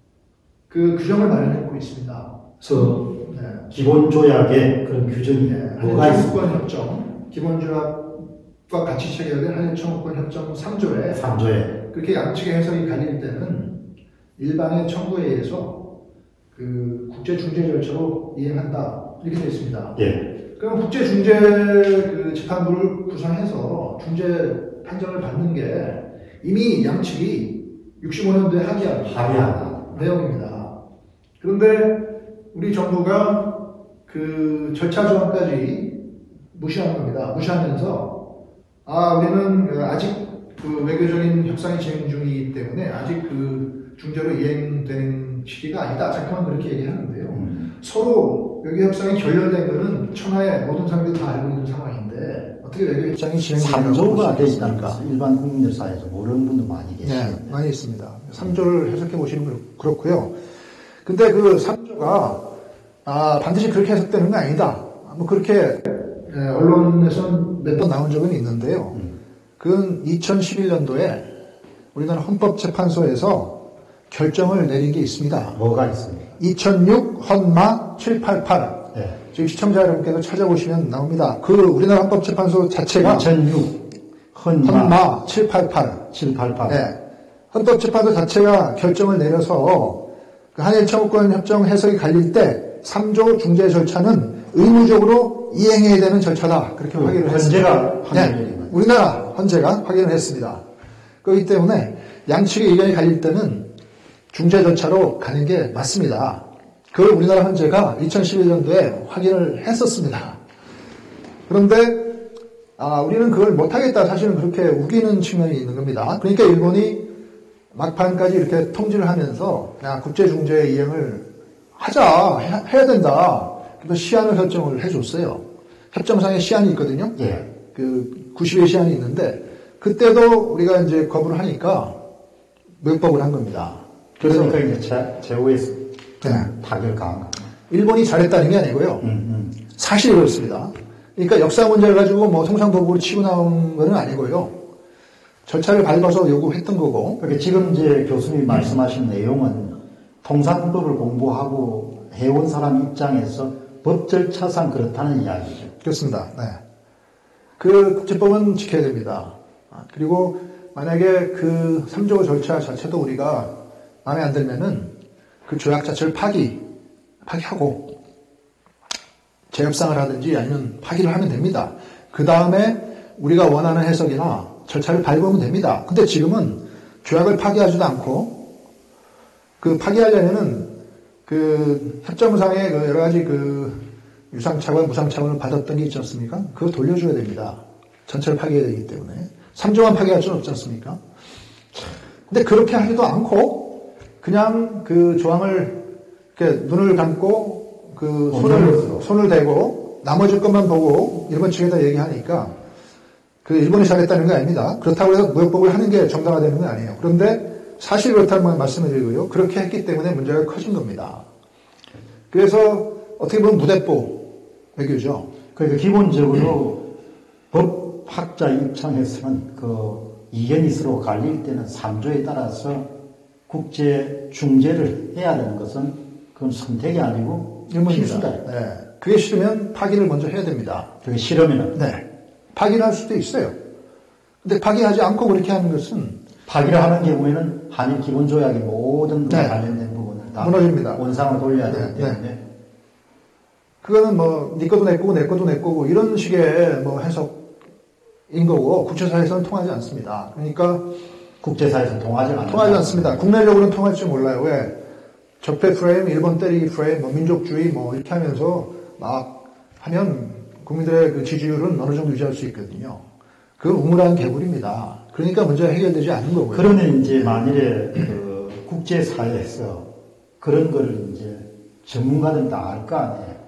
그 규정을 마련해놓고 있습니다.
그래서 기본 조약에 그런 규정이 뭐가
한일 청구권 협정 기본조약과 같이 체결된 한일 청구권 협정 3조에 그렇게 양측의 해석이 갈릴 때는 일반의 청구에 의해서 그 국제 중재 절차로 이행한다 이렇게 되어 있습니다.
예.
그럼 국제 중재 그 재판부를 구성해서 중재 판정을 받는 게 이미 양측이 65년도에 합의한 내용입니다. 그런데 우리 정부가 그 절차 조항까지 무시하는 겁니다. 무시하면서 우리는 아직 그 외교적인 협상이 진행 중이기 때문에 아직 그 중재로 이행되는 시기가 아니다. 잠깐만 그렇게 얘기하는데요. 서로 외교 협상이 결렬된 거는 천하의 모든 사람들이 다 알고 있는 상황인데 어떻게 외교 협상이 진행되냐고
3조가 되어 있다니까 일반 국민들 사이에서 모르는 분도 많이 계시죠.
네, 많이 있습니다. 3조를 해석해 보시면 그렇고요. 근데 그 3조가 반드시 그렇게 해석되는 건 아니다. 뭐 그렇게 언론에서는 몇 번 나온 적은 있는데요. 그건 2011년도에 우리나라 헌법재판소에서 결정을 내린 게 있습니다.
뭐가 있습니까?
2006 헌마 788.
네.
지금 시청자 여러분께서 찾아보시면 나옵니다. 그 우리나라 헌법재판소 자체가
2006
헌마 788.
788.
네. 헌법재판소 자체가 결정을 내려서 그 한일 청구권 협정 해석이 갈릴 때 3조 중재 절차는 의무적으로 이행해야 되는 절차다. 그렇게 확인을 했습니다. 네. 우리나라 헌재가 확인을 했습니다. 그렇기 때문에 양측의 의견이 갈릴 때는 중재 절차로 가는 게 맞습니다. 그걸 우리나라 헌재가 2011년도에 확인을 했었습니다. 그런데 우리는 그걸 못하겠다. 사실은 그렇게 우기는 측면이 있는 겁니다. 그러니까 일본이 막판까지 이렇게 통지를 하면서 야, 국제중재 이행을 하자, 해야 된다. 그래서 시한을 설정을 해줬어요. 협정상에 시한이 있거든요.
예.
그 90일 시한이 있는데 그때도 우리가 이제 거부를 하니까 무역법을 한 겁니다.
그러니까 이제 제후에서
네.
타결 강한 겁니다.
일본이 잘했다는 게 아니고요. 사실이 그렇습니다. 그러니까 역사 문제를 가지고 뭐 통상도구를 치고 나온 건 아니고요. 절차를 밟아서 요구했던 거고.
그러니까 지금 이제 교수님이 말씀하신 내용은 통상법을 공부하고 해온 사람 입장에서 법 절차상 그렇다는 이야기죠.
그렇습니다. 네. 그 국제법은 지켜야 됩니다. 그리고 만약에 그 3조 절차 자체도 우리가 마음에 안 들면은 그 조약 자체를 파기하고 재협상을 하든지 아니면 파기를 하면 됩니다. 그 다음에 우리가 원하는 해석이나 절차를 밟으면 됩니다. 근데 지금은 조약을 파기하지도 않고 그 파기하려면은 그 협정상의 그 여러 가지 그 유상차원, 무상차원을 받았던 게 있지 않습니까? 그거 돌려줘야 됩니다. 전체를 파기해야 되기 때문에. 3조만 파기할 수는 없지 않습니까? 근데 그렇게 하지도 않고 그냥 그 조항을 이렇게 눈을 감고 그 손을 대고 나머지 것만 보고 일본 측에다 얘기하니까 그 일본이 잘했다는 게 아닙니다. 그렇다고 해서 무역법을 하는 게 정당화되는 건 아니에요. 그런데 사실 그렇다는 말씀을 드리고요. 그렇게 했기 때문에 문제가 커진 겁니다. 그래서 어떻게 보면 무대뽀 외교죠.
그러니까 기본적으로 법학자 입장에서는 그 이견이 서로 갈릴 때는 3조에 따라서 국제 중재를 해야 되는 것은 그건 선택이 아니고 필수다.
네. 그게 싫으면 파기를 먼저 해야 됩니다.
그게 싫으면은
네. 파기를 할 수도 있어요. 근데 파기하지 않고 그렇게 하는 것은
파기를 하는 경우에는 한일 기본조약의 모든
네.
관련된 부분을 다
무너집니다.
원상을 돌려야 되기 때문에
네. 그거는 뭐 네 거도 내 거고 내 거도 내 거고 이런 식의 뭐 해석인 거고 국제사회에서는 통하지 않습니다. 그러니까
국제사회에서 통하지
않습니다. 국내적으로는 통할지 몰라요. 왜? 적폐 프레임, 일본 때리기 프레임, 뭐 민족주의 뭐 이렇게 하면서 막 하면 국민들의 그 지지율은 어느 정도 유지할 수 있거든요. 그건 우물한 개구리입니다. 그러니까 문제가 해결되지 않는 거고요.
그러면 이제 만일에 그 국제사회에서 그런 거를 이제 전문가들은 다 알 거 아니에요.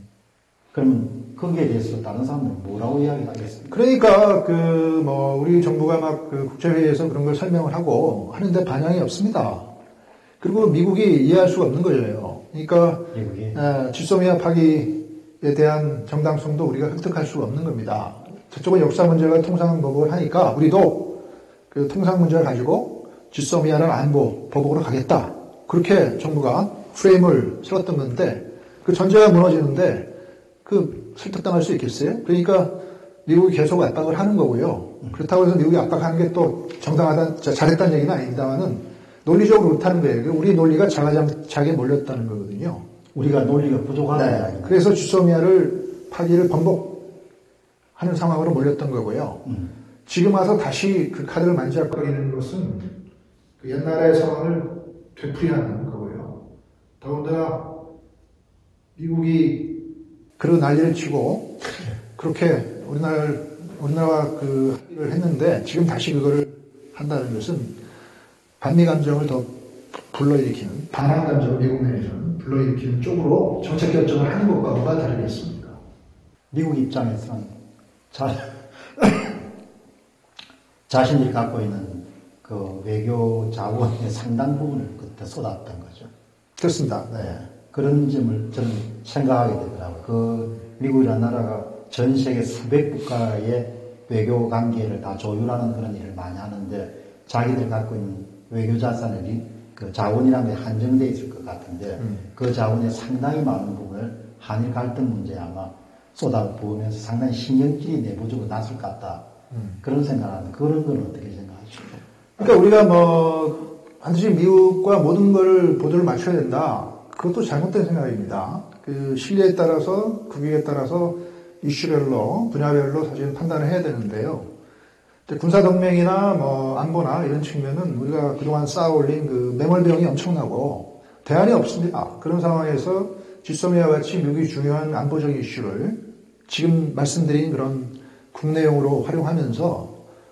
그러면 거기에 대해서 다른 사람들은 뭐라고 이야기하겠습니까?
그러니까 우리 정부가 막 그 국제회의에서 그런 걸 설명을 하고 하는데 반향이 없습니다. 그리고 미국이 이해할 수가 없는 거예요. 그러니까
미국이
지소미아 파기에 대한 정당성도 우리가 획득할 수가 없는 겁니다. 저쪽은 역사 문제가 통상보복을 하니까 우리도 그 통상 문제를 가지고 지소미아를 안보 보복으로 가겠다. 그렇게 정부가 프레임을 세웠던 건데 그 전제가 무너지는데 그 설득당할 수 있겠어요? 그러니까 미국이 계속 압박을 하는 거고요. 그렇다고 해서 미국이 압박하는 게 또 정당하다, 잘했다는 얘기는 아닙니다만은 논리적으로 그렇다는 거예요. 우리 논리가 자기에 몰렸다는 거거든요.
우리가 논리가 부족하다는
네.
이야기입니다.
그래서 지소미아를 파기를 번복하는 상황으로 몰렸던 거고요. 지금 와서 다시 그 카드를 만지작거리는 것은 그 옛날의 상황을 되풀이하는 거고요. 더군다나 미국이 그런 난리를 치고 그렇게 우리나라와 그 합의를 했는데 지금 다시 그거를 한다는 것은 반미 감정을 더 불러일으키는 반한 감정을 미국 내에서는 불러일으키는 쪽으로 정책 결정을 하는 것과 뭐가 다르겠습니까?
미국 입장에서는 자신들이 갖고 있는 그 외교 자원의 상당 부분을 그때 쏟았던 거죠.
그렇습니다. 네.
그런 점을 저는 생각하게 되더라고요. 그 미국이라는 나라가 전 세계 수백 국가의 외교 관계를 다 조율하는 그런 일을 많이 하는데 자기들 갖고 있는 외교 자산이 그 자원이라는 게 한정되어 있을 것 같은데 그 자원의 상당히 많은 부분을 한일 갈등 문제에 아마 쏟아부으면서 상당히 신경질이 내부적으로 났을 것 같다. 그런 생각하는데 그런 건 어떻게 생각하십니까?
그러니까 우리가 반드시 미국과 모든 걸 보조를 맞춰야 된다. 그것도 잘못된 생각입니다. 그 실리에 따라서 국익에 따라서 이슈별로 분야별로 사실 판단을 해야 되는데요. 군사동맹이나 안보나 이런 측면은 우리가 그동안 쌓아올린 그 매몰병이 엄청나고 대안이 없습니다. 그런 상황에서 지소미아와 같이 미국이 중요한 안보적 이슈를 지금 말씀드린 그런 국내용으로 활용하면서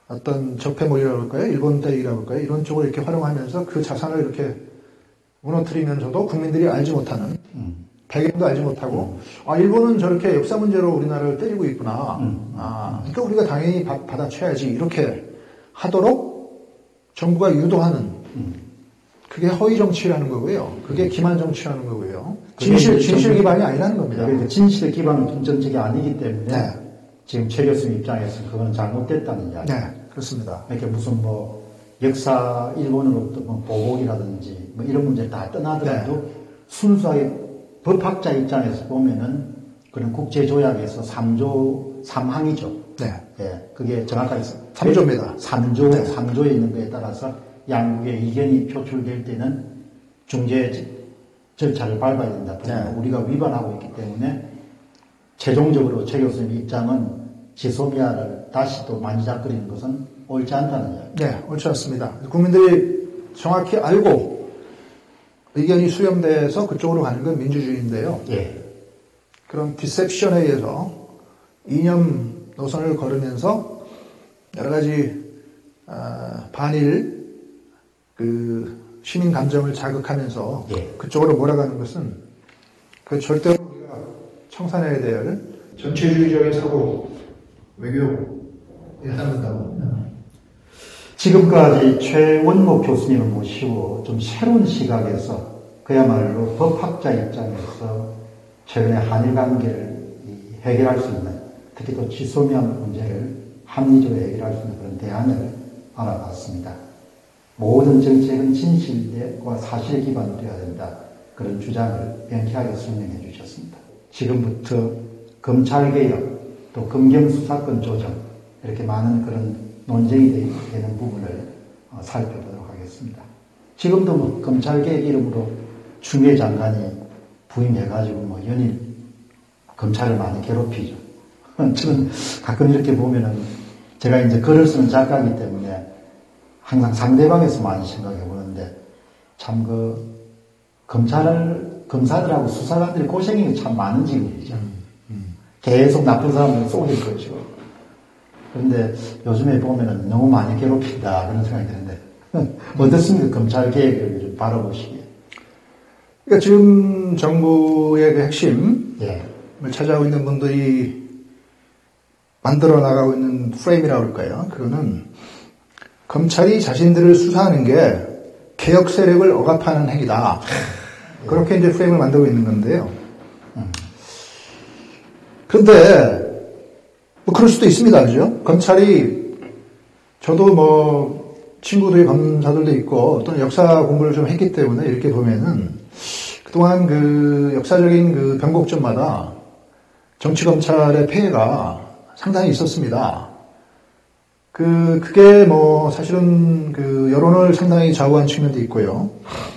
어떤 적폐몰이라고 할까요? 일본 때리기라고 할까요? 이런 쪽을 이렇게 활용하면서 그 자산을 이렇게 무너뜨리면서도 국민들이 알지 못하는, 배경도 알지 못하고, 일본은 저렇게 역사 문제로 우리나라를 때리고 있구나. 그러니까 우리가 당연히 받아쳐야지. 이렇게 하도록 정부가 유도하는, 그게 허위 정치라는 거고요. 그게 기만 정치라는 거고요. 진실 기반이 아니라는 겁니다.
그러니까 진실 기반은 통정책이 아니기 때문에
네.
지금 최 교수님 입장에서는 그건 잘못됐다는 이야기.
네, 그렇습니다.
이렇게 무슨 뭐 역사 일본으로부터 뭐 보복이라든지 뭐 이런 문제 다 떠나더라도 순수하게 법학자 입장에서 보면은 그런 국제조약에서 3항이죠.
네.
예, 그게 정확하게
3조입니다.
3조에 있는 거에 따라서 양국의 이견이 표출될 때는 중재 절차를 밟아야 된다.
네.
우리가 위반하고 있기 때문에 최종적으로 최 교수님 입장은 지소미아를 다시 또 만지작거리는 것은 옳지 않다는 이야기.
네, 옳지 않습니다. 국민들이 정확히 알고 의견이 수렴돼서 그쪽으로 가는 건 민주주의인데요.
예.
그런 디셉션에 의해서 이념 노선을 걸으면서 여러 가지 반일 시민 감정을 자극하면서
예.
그쪽으로 몰아가는 것은 그 절대로 우리가 청산해야 될 전체주의적인 사고 외교에 따른다고 봅니다.
지금까지 최원목 교수님을 모시고 좀 새로운 시각에서 그야말로 법학자 입장에서 최근에 한일 관계를 해결할 수 있는, 특히 또 지소미아 문제를 합리적으로 해결할 수 있는 그런 대안을 알아봤습니다. 모든 정책은 진실과 사실에 기반되어야 된다. 그런 주장을 명쾌하게 설명해 주셨습니다. 지금부터 검찰개혁, 또 검경수사권 조정, 이렇게 많은 그런 논쟁이 되는 부분을 살펴보도록 하겠습니다. 지금도 뭐 검찰개혁 이름으로 추미애 장관이 부임해가지고 뭐 연일 검찰을 많이 괴롭히죠. 저는 가끔 이렇게 보면은 제가 이제 글을 쓰는 작가이기 때문에 항상 상대방에서 많이 생각해 보는데 참 검사들하고 수사관들이 고생이 참 많은 직업이죠. 계속 나쁜 사람을 쏘길 거죠. 그런데 요즘에 보면은 너무 많이 괴롭힌다 그런 생각이 드는데 어떻습니까? 검찰 개혁을 좀 바라보시기에.
그러니까 지금 정부의 그 핵심을
예.
찾아오고 있는 분들이 만들어 나가고 있는 프레임이라고 할까요? 그거는 검찰이 자신들을 수사하는 게 개혁 세력을 억압하는 행위다. 그렇게 이제 프레임을 만들고 있는 건데요. 그런데 뭐 그럴 수도 있습니다, 그죠? 검찰이 저도 뭐 친구들이 검사들도 있고 또는 역사 공부를 좀 했기 때문에 이렇게 보면은 그동안 그 역사적인 그 변곡점마다 정치 검찰의 폐해가 상당히 있었습니다. 그게 뭐 사실은 그 여론을 상당히 좌우한 측면도 있고요.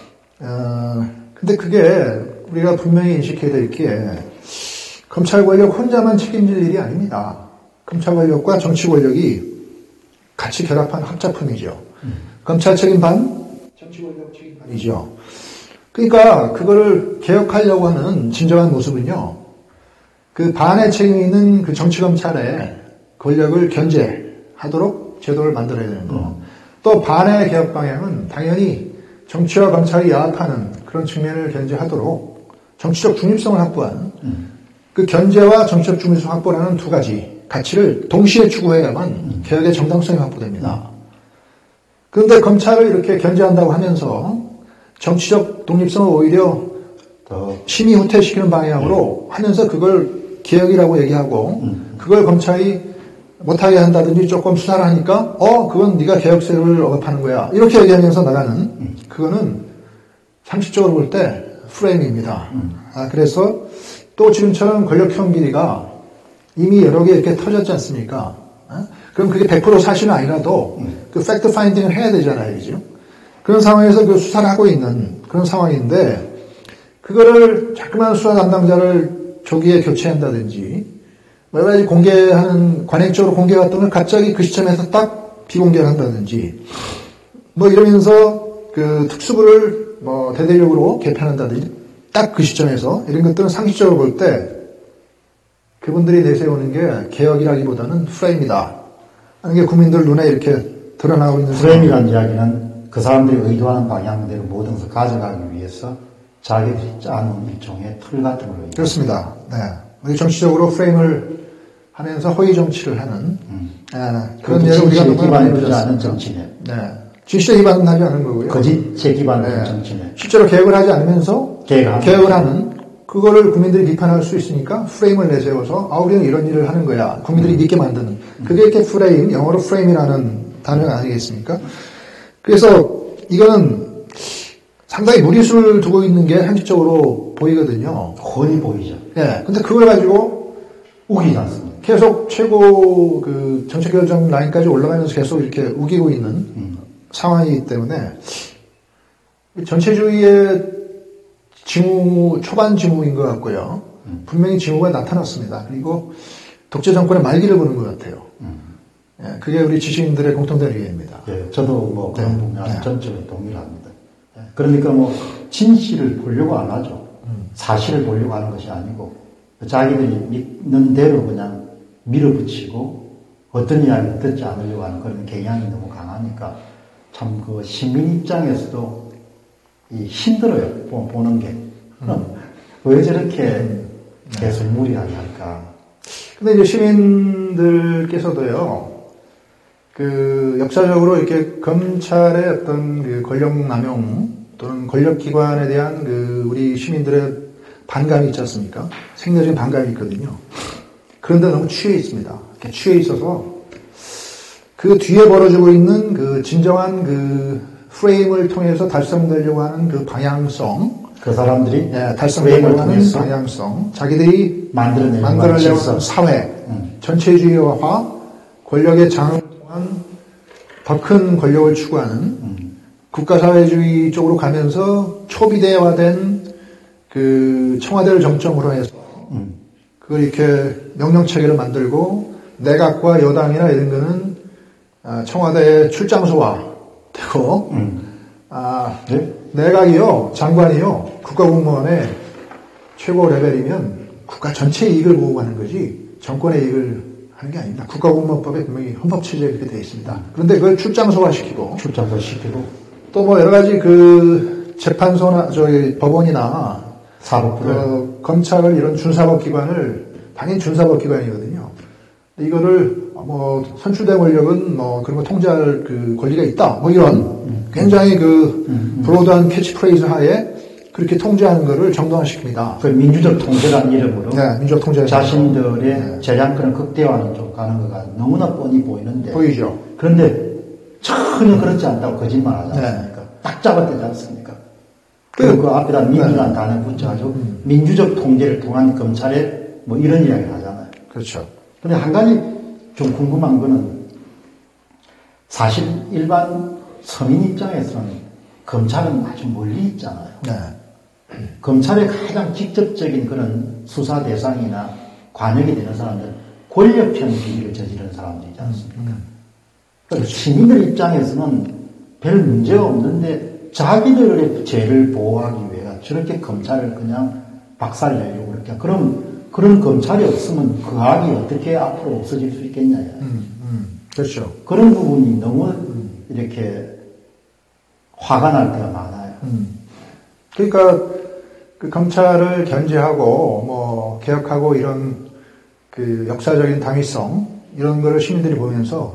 근데 그게 우리가 분명히 인식해야 될 게 검찰 권력 혼자만 책임질 일이 아닙니다. 검찰 권력과 정치 권력이 같이 결합한 합작품이죠. 검찰 책임 반, 정치 권력 책임 반이죠. 그러니까 그거를 개혁하려고 하는 진정한 모습은요. 그 반의 책임이 있는 그 정치 검찰의 권력을 견제하도록 제도를 만들어야 되는 거. 또 반의 개혁 방향은 당연히 정치와 검찰이 야합하는 그런 측면을 견제하도록 정치적 중립성을 확보한 그 견제와 정치적 중립성 확보라는 두 가지 가치를 동시에 추구해야만 개혁의 정당성이 확보됩니다. 그런데 검찰을 이렇게 견제한다고 하면서 정치적 독립성을 오히려 더 심히 후퇴시키는 방향으로 하면서 그걸 개혁이라고 얘기하고 그걸 검찰이 못하게 한다든지 조금 수사를 하니까 그건 네가 개혁 세력을 억압하는 거야. 이렇게 얘기하면서 나가는 그거는 상식적으로 볼 때 프레임입니다. 그래서 또 지금처럼 권력형 비리가 이미 여러 개 이렇게 터졌지 않습니까? 그럼 그게 100% 사실은 아니라도 그 팩트 파인딩을 해야 되잖아요. 그죠? 그런 상황에서 그 수사를 하고 있는 그런 상황인데 그거를 자꾸만 수사 담당자를 조기에 교체한다든지 여러 가지 공개하는 관행적으로 공개했던 걸 갑자기 그 시점에서 딱 비공개를 한다든지 뭐 이러면서 그 특수부를 뭐 대대적으로 개편한다든지 딱 그 시점에서 이런 것들은 상식적으로 볼 때 그분들이 내세우는 게 개혁이라기보다는 프레임이다. 하는 게 국민들 눈에 이렇게 드러나고 있는
프레임이라는 이야기는 그 사람들이 의도하는 방향대로 모든 것을 가져가기 위해서 자기들이 짜는 일종의 틀 같은 걸로.
그렇습니다. 네. 우리 정치적으로 프레임을 하면서 허위 정치를 하는
그런 예를 우리가 기반이 되지 않은 정치네.
네. 진실에 기반은 하지 않은 거고요.
거짓에 기반된 정치네.
실제로 개혁을 하지 않으면서 개혁을 하는 그거를 국민들이 비판할 수 있으니까 프레임을 내세워서 우리는 이런 일을 하는 거야. 국민들이 믿게 만드는. 그게 이렇게 프레임, 영어로 프레임이라는 단어가 아니겠습니까? 그래서 이거는 상당히 무리수를 두고 있는 게 상식적으로 보이거든요.
훤히 보이죠.
예. 근데 그걸 가지고
우기지 않습니다.
계속 최고 그 정책결정 라인까지 올라가면서 계속 이렇게 우기고 있는 상황이기 때문에 전체주의의 초반 징후인 것 같고요. 분명히 징후가 나타났습니다. 그리고 독재 정권의 말기를 보는 것 같아요. 예, 그게 우리 지식인들의 공통된 의견입니다.
예, 저도 뭐 그런 부분에 전적으로 동의를 합니다. 예, 그러니까 뭐 진실을 보려고 안 하죠. 사실을 보려고 하는 것이 아니고 자기들이 믿는 대로 그냥 밀어붙이고 어떤 이야기를 듣지 않으려고 하는 그런 경향이 너무 강하니까 참 그 시민 입장에서도 힘들어요. 보는 게. 왜 저렇게 계속 무리하게 할까.
근데 이제 시민들께서도요, 그 역사적으로 이렇게 검찰의 어떤 그 권력 남용 또는 권력기관에 대한 그 우리 시민들의 반감이 있지 않습니까? 생겨진 반감이 있거든요. 그런데 너무 취해 있습니다. 이렇게 취해 있어서 그 뒤에 벌어지고 있는 그 진정한 그 프레임을 통해서 달성되려고 하는 그 방향성,
그 사람들이
달성되려고 하는 방향성, 자기들이 만들어내려고 하는 사회, 전체주의화, 권력의 장을 통한 더 큰 권력을 추구하는 국가사회주의 쪽으로 가면서 초비대화된 그 청와대를 정점으로 해서 그걸 이렇게 명령체계를 만들고 내각과 여당이나 이런 거는 청와대의 출장소화 되고
네?
내각이요, 장관이요, 국가공무원의 최고 레벨이면 국가 전체 이익을 보호하는 거지 정권의 이익을 하는 게 아닙니다. 국가공무원법에 분명히 헌법체제에 그렇게 되어 있습니다. 그런데 그걸 출장소화시키고 또 뭐 여러 가지 그 재판소나 법원이나 검찰을 이런 준사법기관을 당연히 준사법기관이거든요. 이거를 뭐 선출된 권력은 뭐 그런 거 통제할 그 권리가 있다. 뭐 이런 굉장히 그 브로드한 캐치프레이즈 하에 그렇게 통제하는 거를 정당화시킵니다.
그 민주적 통제라는 이름으로
민주적 통제
자신들의 재량권을 극대화하는 쪽 가는 거가 너무나 뻔히 보이는데
보이죠.
그런데 전혀 그렇지 않다고 거짓말하지 않습니까? 딱 잡아대지 않습니까? 그리고 그 앞에다 민주란 단어 붙여가지고 민주적 통제를 통한 검찰에 뭐 이런 이야기를 하잖아요.
그렇죠.
근데 한 가지 좀 궁금한 거는 사실 일반 서민 입장에서는 검찰은 아주 멀리 있잖아요. 검찰의 가장 직접적인 그런 수사 대상이나 관역이 되는 사람들은 권력형 비리를 저지르는 사람들이지 않습니까? 그러니까 시민들 입장에서는 별 문제가 없는데 자기들의 죄를 보호하기 위해 저렇게 검찰을 그냥 박살내려고 그렇게 그런 검찰이 없으면 그 악이 어떻게 앞으로 없어질 수 있겠냐.
그렇죠.
그런 부분이 너무 이렇게 화가 날 때가 많아요.
그러니까 그 검찰을 견제하고 뭐 개혁하고 이런 그 역사적인 당위성 이런 거를 시민들이 보면서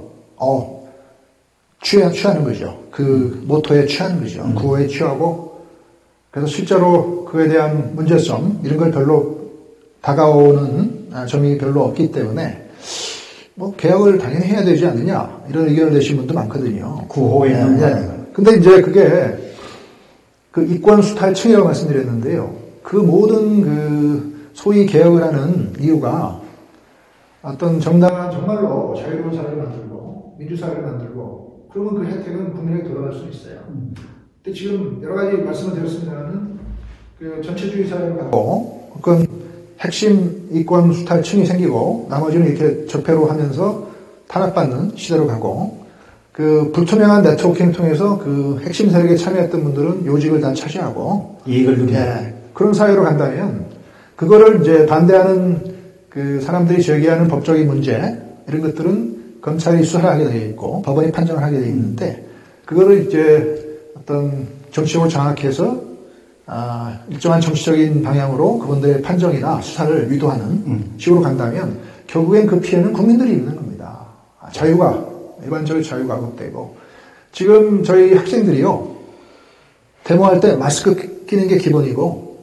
취하는 거죠. 그 모토에 취하는 거죠. 구호에 취하고 그래서 실제로 그에 대한 문제점 이런 걸 별로 다가오는 점이 별로 없기 때문에 뭐 개혁을 당연히 해야 되지 않느냐 이런 의견을 내신 분도 많거든요.
구호에는
근데 이제 그게 그 이권 수탈층이라고 말씀드렸는데요. 그 모든 그 소위 개혁을 하는 이유가 어떤 정당한 정말로 자유로운 사회를 만들고 민주사회를 만들고 그러면 그 혜택은 국민에게 돌아갈 수 있어요. 근데 지금 여러 가지 말씀을 드렸습니다만은 그 전체주의 사회를 갖고 그건 핵심 이권 수탈층이 생기고 나머지는 이렇게 적폐로 하면서 탄압받는 시대로 가고 그 불투명한 네트워킹을 통해서 그 핵심 세력에 참여했던 분들은 요직을 다 차지하고
이익을 누리는
그런 사회로 간다면 그거를 이제 반대하는 그 사람들이 제기하는 법적인 문제 이런 것들은 검찰이 수사를 하게 되어 있고 법원이 판정을 하게 되어 있는데 그거를 이제 어떤 정치적으로 장악해서 일정한 정치적인 방향으로 그분들의 판정이나 수사를 유도하는 식으로 간다면 결국엔 그 피해는 국민들이 입는 겁니다. 일반적인 자유가 왜곡되고 지금 저희 학생들이요 데모할 때 마스크 끼는 게 기본이고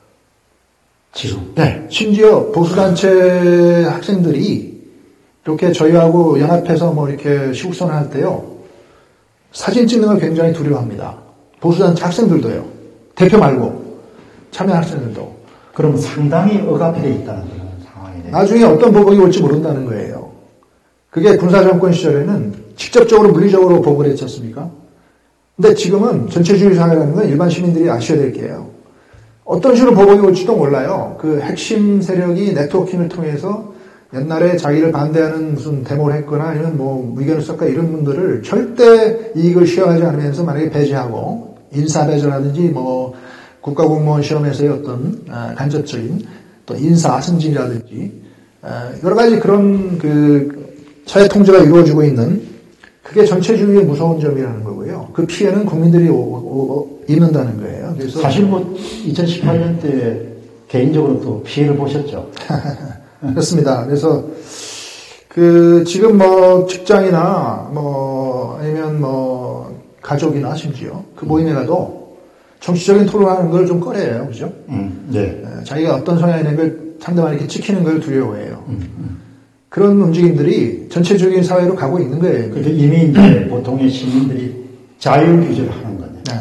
지금
네, 심지어 보수단체 학생들이 이렇게 저희하고 연합해서 뭐 이렇게 시국선언 할 때요 사진 찍는 걸 굉장히 두려워합니다. 보수단체 학생들도요. 대표 말고 참여 학생들도.
그럼 상당히 억압되어 있다는 그런 상황이네요.
나중에 어떤 보복이 올지 모른다는 거예요. 그게 군사정권 시절에는 직접적으로 물리적으로 보복을 했지 않습니까? 근데 지금은 전체주의 사회라는 건 일반 시민들이 아셔야 될 게요. 어떤 식으로 보복이 올지도 몰라요. 그 핵심 세력이 네트워킹을 통해서 옛날에 자기를 반대하는 무슨 데모를 했거나 아니면 뭐 의견을 썼거나 이런 분들을 절대 이익을 시험하지 않으면서 만약에 배제하고 인사배제라든지 뭐 국가공무원 시험에서의 어떤 간접적인 또 인사 승진이라든지 여러 가지 그런 그 사회 통제가 이루어지고 있는 그게 전체주의의 무서운 점이라는 거고요. 그 피해는 국민들이 입는다는 거예요. 그래서
사실 뭐 2018년 때 개인적으로 또 피해를 보셨죠.
그렇습니다. 그래서 그 지금 뭐 직장이나 뭐 아니면 뭐 가족이나 심지어 그 모임에 가도 정치적인 토론하는 걸 좀 꺼려해요, 그죠?
네.
자기가 어떤 성향인 걸 상대방이 이렇게 찍히는 걸 두려워해요. 그런 움직임들이 전체적인 사회로 가고 있는 거예요.
그러니까 이미 이제 보통의 시민들이 자율 규제를 하는 거네요.
네.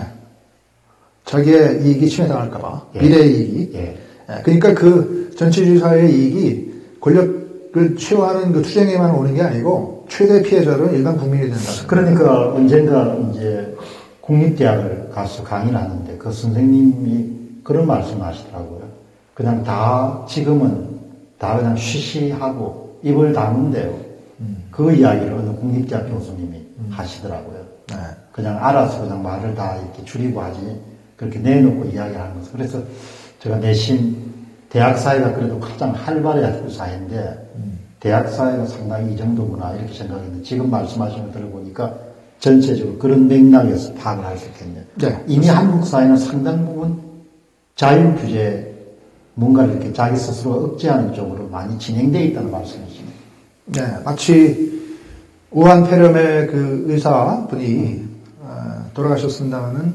자기의 이익이 침해당할까봐
예.
미래의 이익이.
예.
그러니까 그 전체주의 사회의 이익이 권력을 취하는 그 투쟁에만 오는 게 아니고 최대 피해자는 일반 국민이 된다.
그러니까 언젠가 이제 국립대학을 가서 강의를 하는데 그 선생님이 그런 말씀을 하시더라고요. 그냥 다 지금은 다 그냥 쉬쉬하고 입을 다문대요. 그 이야기를 어느 국립대학 교수님이 하시더라고요.
네.
그냥 알아서 그냥 말을 다 이렇게 줄이고 하지 그렇게 내놓고 이야기하는 거죠. 그래서 제가 내심 대학 사회가 그래도 가장 활발해야 될 사회인데 대학 사회가 상당히 이 정도구나 이렇게 생각했는데 지금 말씀하신 걸 들어보니까 전체적으로 그런 맥락에서 파악을 할 수 있겠네요.
네,
이미 한국 사회는 상당 부분 자율 규제 뭔가를 이렇게 자기 스스로 억제하는 쪽으로 많이 진행되어 있다는 말씀이시네요.
네, 마치 우한 폐렴의 그 의사분이 돌아가셨습니다마는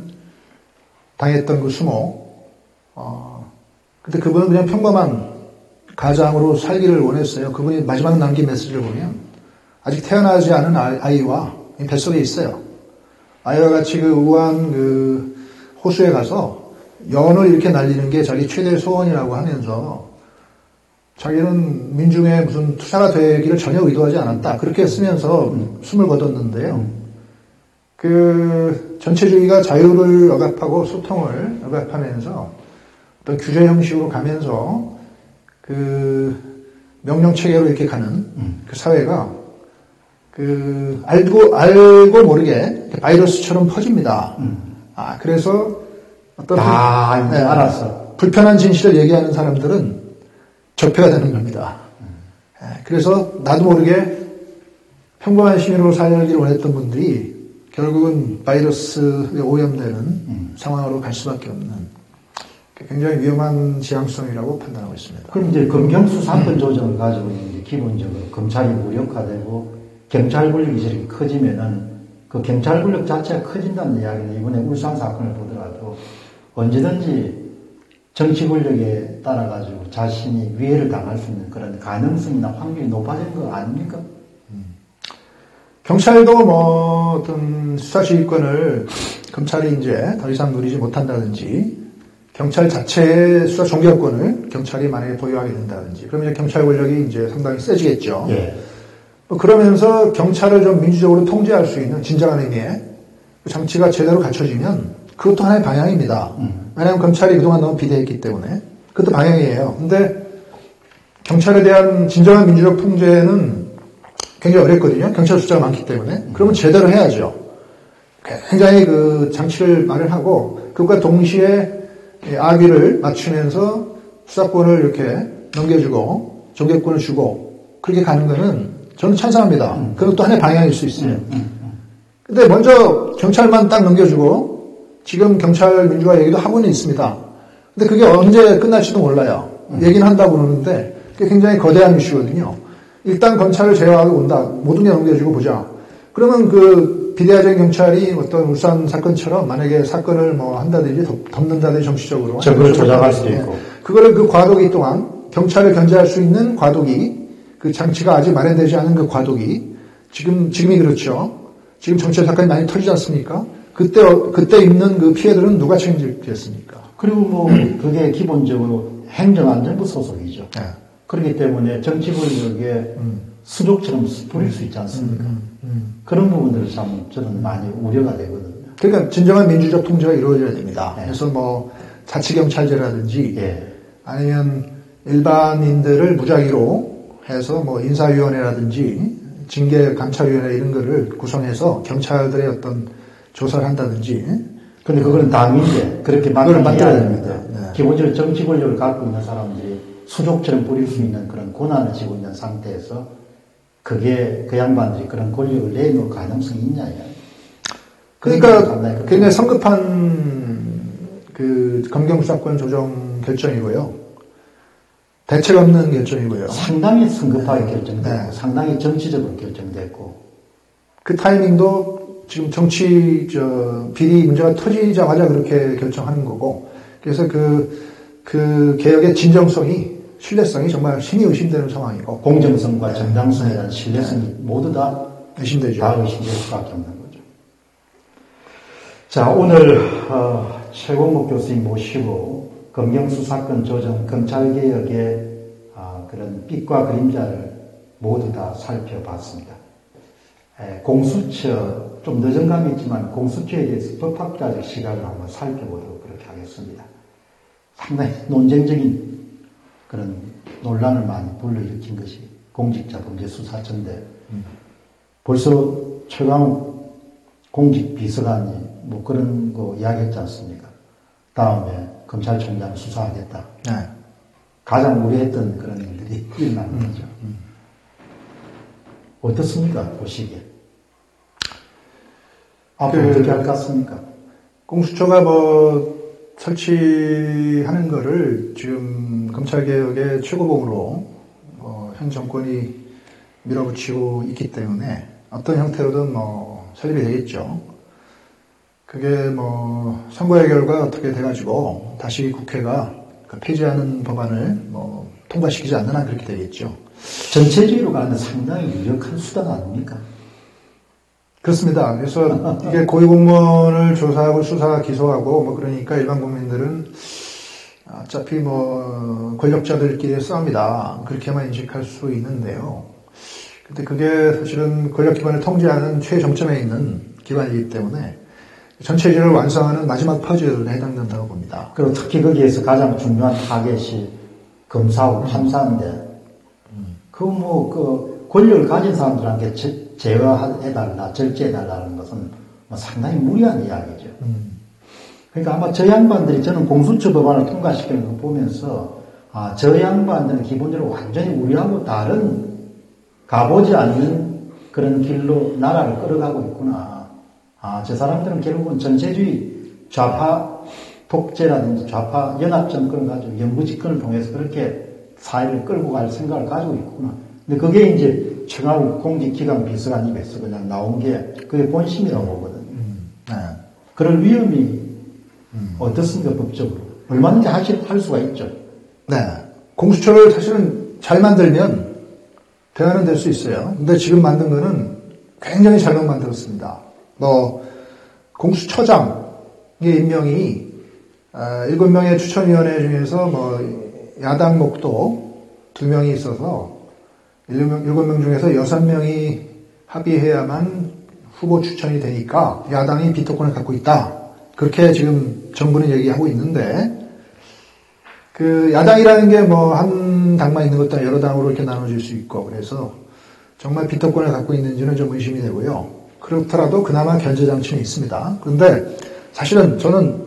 당했던 그 수모. 근데 그분은 그냥 평범한 가장으로 살기를 원했어요. 그분이 마지막 남긴 메시지를 보면 아직 태어나지 않은 아이와 뱃속에 있어요. 아이와 같이 그 우한 그 호수에 가서 연을 이렇게 날리는 게 자기 최대의 소원이라고 하면서 자기는 민중의 무슨 투사가 되기를 전혀 의도하지 않았다. 그렇게 쓰면서 숨을 거뒀는데요. 그 전체주의가 자유를 억압하고 소통을 억압하면서 어떤 규제 형식으로 가면서 그 명령 체계로 이렇게 가는 그 사회가 그 알고 모르게 바이러스처럼 퍼집니다. 그래서 어떤
이제 알았어.
불편한 진실을 얘기하는 사람들은 적폐가 되는 겁니다. 그래서 나도 모르게 평범한 시민으로 살기를 원했던 분들이 결국은 바이러스에 오염되는 상황으로 갈 수밖에 없는 굉장히 위험한 지향성이라고 판단하고 있습니다.
그럼 이제 검경수사권 조정을 가지고 있는 게 기본적으로 검찰이 무력화되고 경찰 권력이 저렇게 커지면은 그 경찰 권력 자체가 커진다는 이야기는 이번에 울산 사건을 보더라도 언제든지 정치 권력에 따라 가지고 자신이 위해를 당할 수 있는 그런 가능성이나 확률이 높아진 거 아닙니까?
경찰도 뭐 어떤 수사 지휘권을 검찰이 이제 더 이상 누리지 못한다든지 경찰 자체의 수사 종결권을 경찰이 만약에 보유하게 된다든지 그러면 경찰 권력이 이제 상당히 세지겠죠.
예.
그러면서 경찰을 좀 민주적으로 통제할 수 있는 진정한 의미의 장치가 제대로 갖춰지면 그것도 하나의 방향입니다. 왜냐하면 검찰이 그동안 너무 비대했기 때문에 그것도 방향이에요. 근데 경찰에 대한 진정한 민주적 통제는 굉장히 어렵거든요. 경찰 숫자가 많기 때문에. 그러면 제대로 해야죠. 굉장히 그 장치를 마련하고 그것과 동시에 악의를 맞추면서 수사권을 이렇게 넘겨주고 종결권을 주고 그렇게 가는 거는 저는 찬성합니다. 그것도 하나의 방향일 수 있어요. 근데 먼저 경찰만 딱 넘겨주고 지금 경찰 민주화 얘기도 하고는 있습니다. 근데 그게 언제 끝날지도 몰라요. 얘기는 한다고 그러는데 그게 굉장히 거대한 이슈거든요. 일단 검찰을 제어하고 온다. 모든 게 넘겨주고 보자. 그러면 그 비대화적인 경찰이 어떤 울산 사건처럼 만약에 사건을 뭐 한다든지 덮는다든지 정치적으로.
적을 조작할 수도 있고.
그거를 그 과도기 동안 경찰을 견제할 수 있는 과도기, 그 장치가 아직 마련되지 않은 그 과도기, 지금이 그렇죠. 지금 정치적 사건이 많이 터지지 않습니까? 그때 있는 그 피해들은 누가 책임지겠습니까?
그리고 뭐, 그게 기본적으로 행정안전부 소속이죠. 네. 그렇기 때문에 정치 권력에 수족처럼 뿌릴 수 있지 않습니까? 그런 부분들을 참 저는 많이 우려가 되거든요.
그러니까 진정한 민주적 통제가 이루어져야 됩니다. 네. 그래서 뭐, 자치경찰제라든지, 네. 아니면 일반인들을 무작위로 해서 뭐 인사위원회라든지 징계 감찰위원회 이런 거를 구성해서 경찰들의 어떤 조사를 한다든지.
근데 그거는 당인데 그렇게 만들어야 됩니다. 네. 기본적으로 정치 권력을 갖고 있는 사람들이 수족처럼 뿌릴 수 있는 그런 권한을 쥐고 있는 상태에서 그게 그 양반들이 그런 권력을 내놓을 가능성이 있냐.
그러니까 굉장히 성급한 그 검경수사권 조정 결정이고요. 대책 없는 결정이고요.
상당히 성급하게 결정됐고, 네. 상당히 정치적으로 결정됐고.
그 타이밍도 지금 비리 문제가 터지자마자 그렇게 결정하는 거고, 그래서 그 개혁의 진정성이, 신뢰성이 정말 심히 의심되는 상황이고.
공정성과 정당성에 대한 신뢰성이 모두 다
의심되죠.
다 의심될 수밖에 없는 거죠. 자, 오늘, 최공목 교수님 모시고, 검경수사권 조정, 검찰개혁의 그런 빛과 그림자를 모두 다 살펴봤습니다. 공수처, 좀 늦은 감이 있지만 공수처에 대해서 법학자적 시각을 한번 살펴보도록 그렇게 하겠습니다. 상당히 논쟁적인 그런 논란을 많이 불러일으킨 것이 공직자범죄수사처인데 벌써 최강욱 공직비서관이 뭐 그런 거 이야기했지 않습니까? 다음에 검찰총장을 수사하겠다. 네. 가장 우려했던 그런 일들이 일어나는 거죠. 어떻습니까? 보시기에. 앞으로 어떻게 할 것 같습니까?
공수처가 뭐 설치하는 거를 지금 검찰개혁의 최고봉으로 현 정권이 밀어붙이고 있기 때문에 어떤 형태로든 뭐 설립이 되겠죠. 그게 뭐 선거의 결과 어떻게 돼가지고 다시 국회가 폐지하는 법안을 뭐 통과시키지 않는 한 그렇게 되겠죠.
전체주의로 가는 상당히 유력한 수단 아닙니까?
그렇습니다. 그래서 이게 고위공무원을 조사하고 수사, 기소하고 뭐 그러니까 일반 국민들은 어차피 뭐 권력자들끼리의 싸움이다 그렇게만 인식할 수 있는데요. 근데 그게 사실은 권력기관을 통제하는 최정점에 있는 기관이기 때문에 전체주의를 완성하는 마지막 퍼즐에 해당된다고 봅니다.
그리고 특히 거기에서 가장 중요한 타겟이 검사하고 판사인데, 권력을 가진 사람들한테 제어해달라, 절제해달라는 것은 상당히 무리한 이야기죠. 그러니까 아마 저 양반들이 저는 공수처 법안을 통과시키는 거 보면서, 저 양반들은 기본적으로 완전히 우리하고 다른 가보지 않는 그런 길로 나라를 끌어가고 있구나. 저 사람들은 결국은 전체주의 좌파 독재라든지 좌파 연합 정권을 가지고 영구 집권을 통해서 그렇게 사회를 끌고 갈 생각을 가지고 있구나. 근데 그게 이제 최강욱 공직기관 비서관 입에서 그냥 나온 게 그게 본심이라고 보거든요. 그런 위험이 어떻습니까, 법적으로? 얼마든지 할 수가 있죠.
네. 공수처를 사실은 잘 만들면 대안은 될 수 있어요. 근데 지금 만든 거는 굉장히 잘못 만들었습니다. 공수처장의 임명이 7명의 추천위원회 중에서 야당 목도 2명이 있어서 7명 중에서 6명이 합의해야만 후보 추천이 되니까 야당이 비토권을 갖고 있다. 그렇게 지금 정부는 얘기하고 있는데 야당이라는 게 한 당만 있는 것도 아니라 여러 당으로 이렇게 나눠질 수 있고 그래서 정말 비토권을 갖고 있는지는 좀 의심이 되고요. 그렇더라도 그나마 견제장치는 있습니다. 그런데 사실은 저는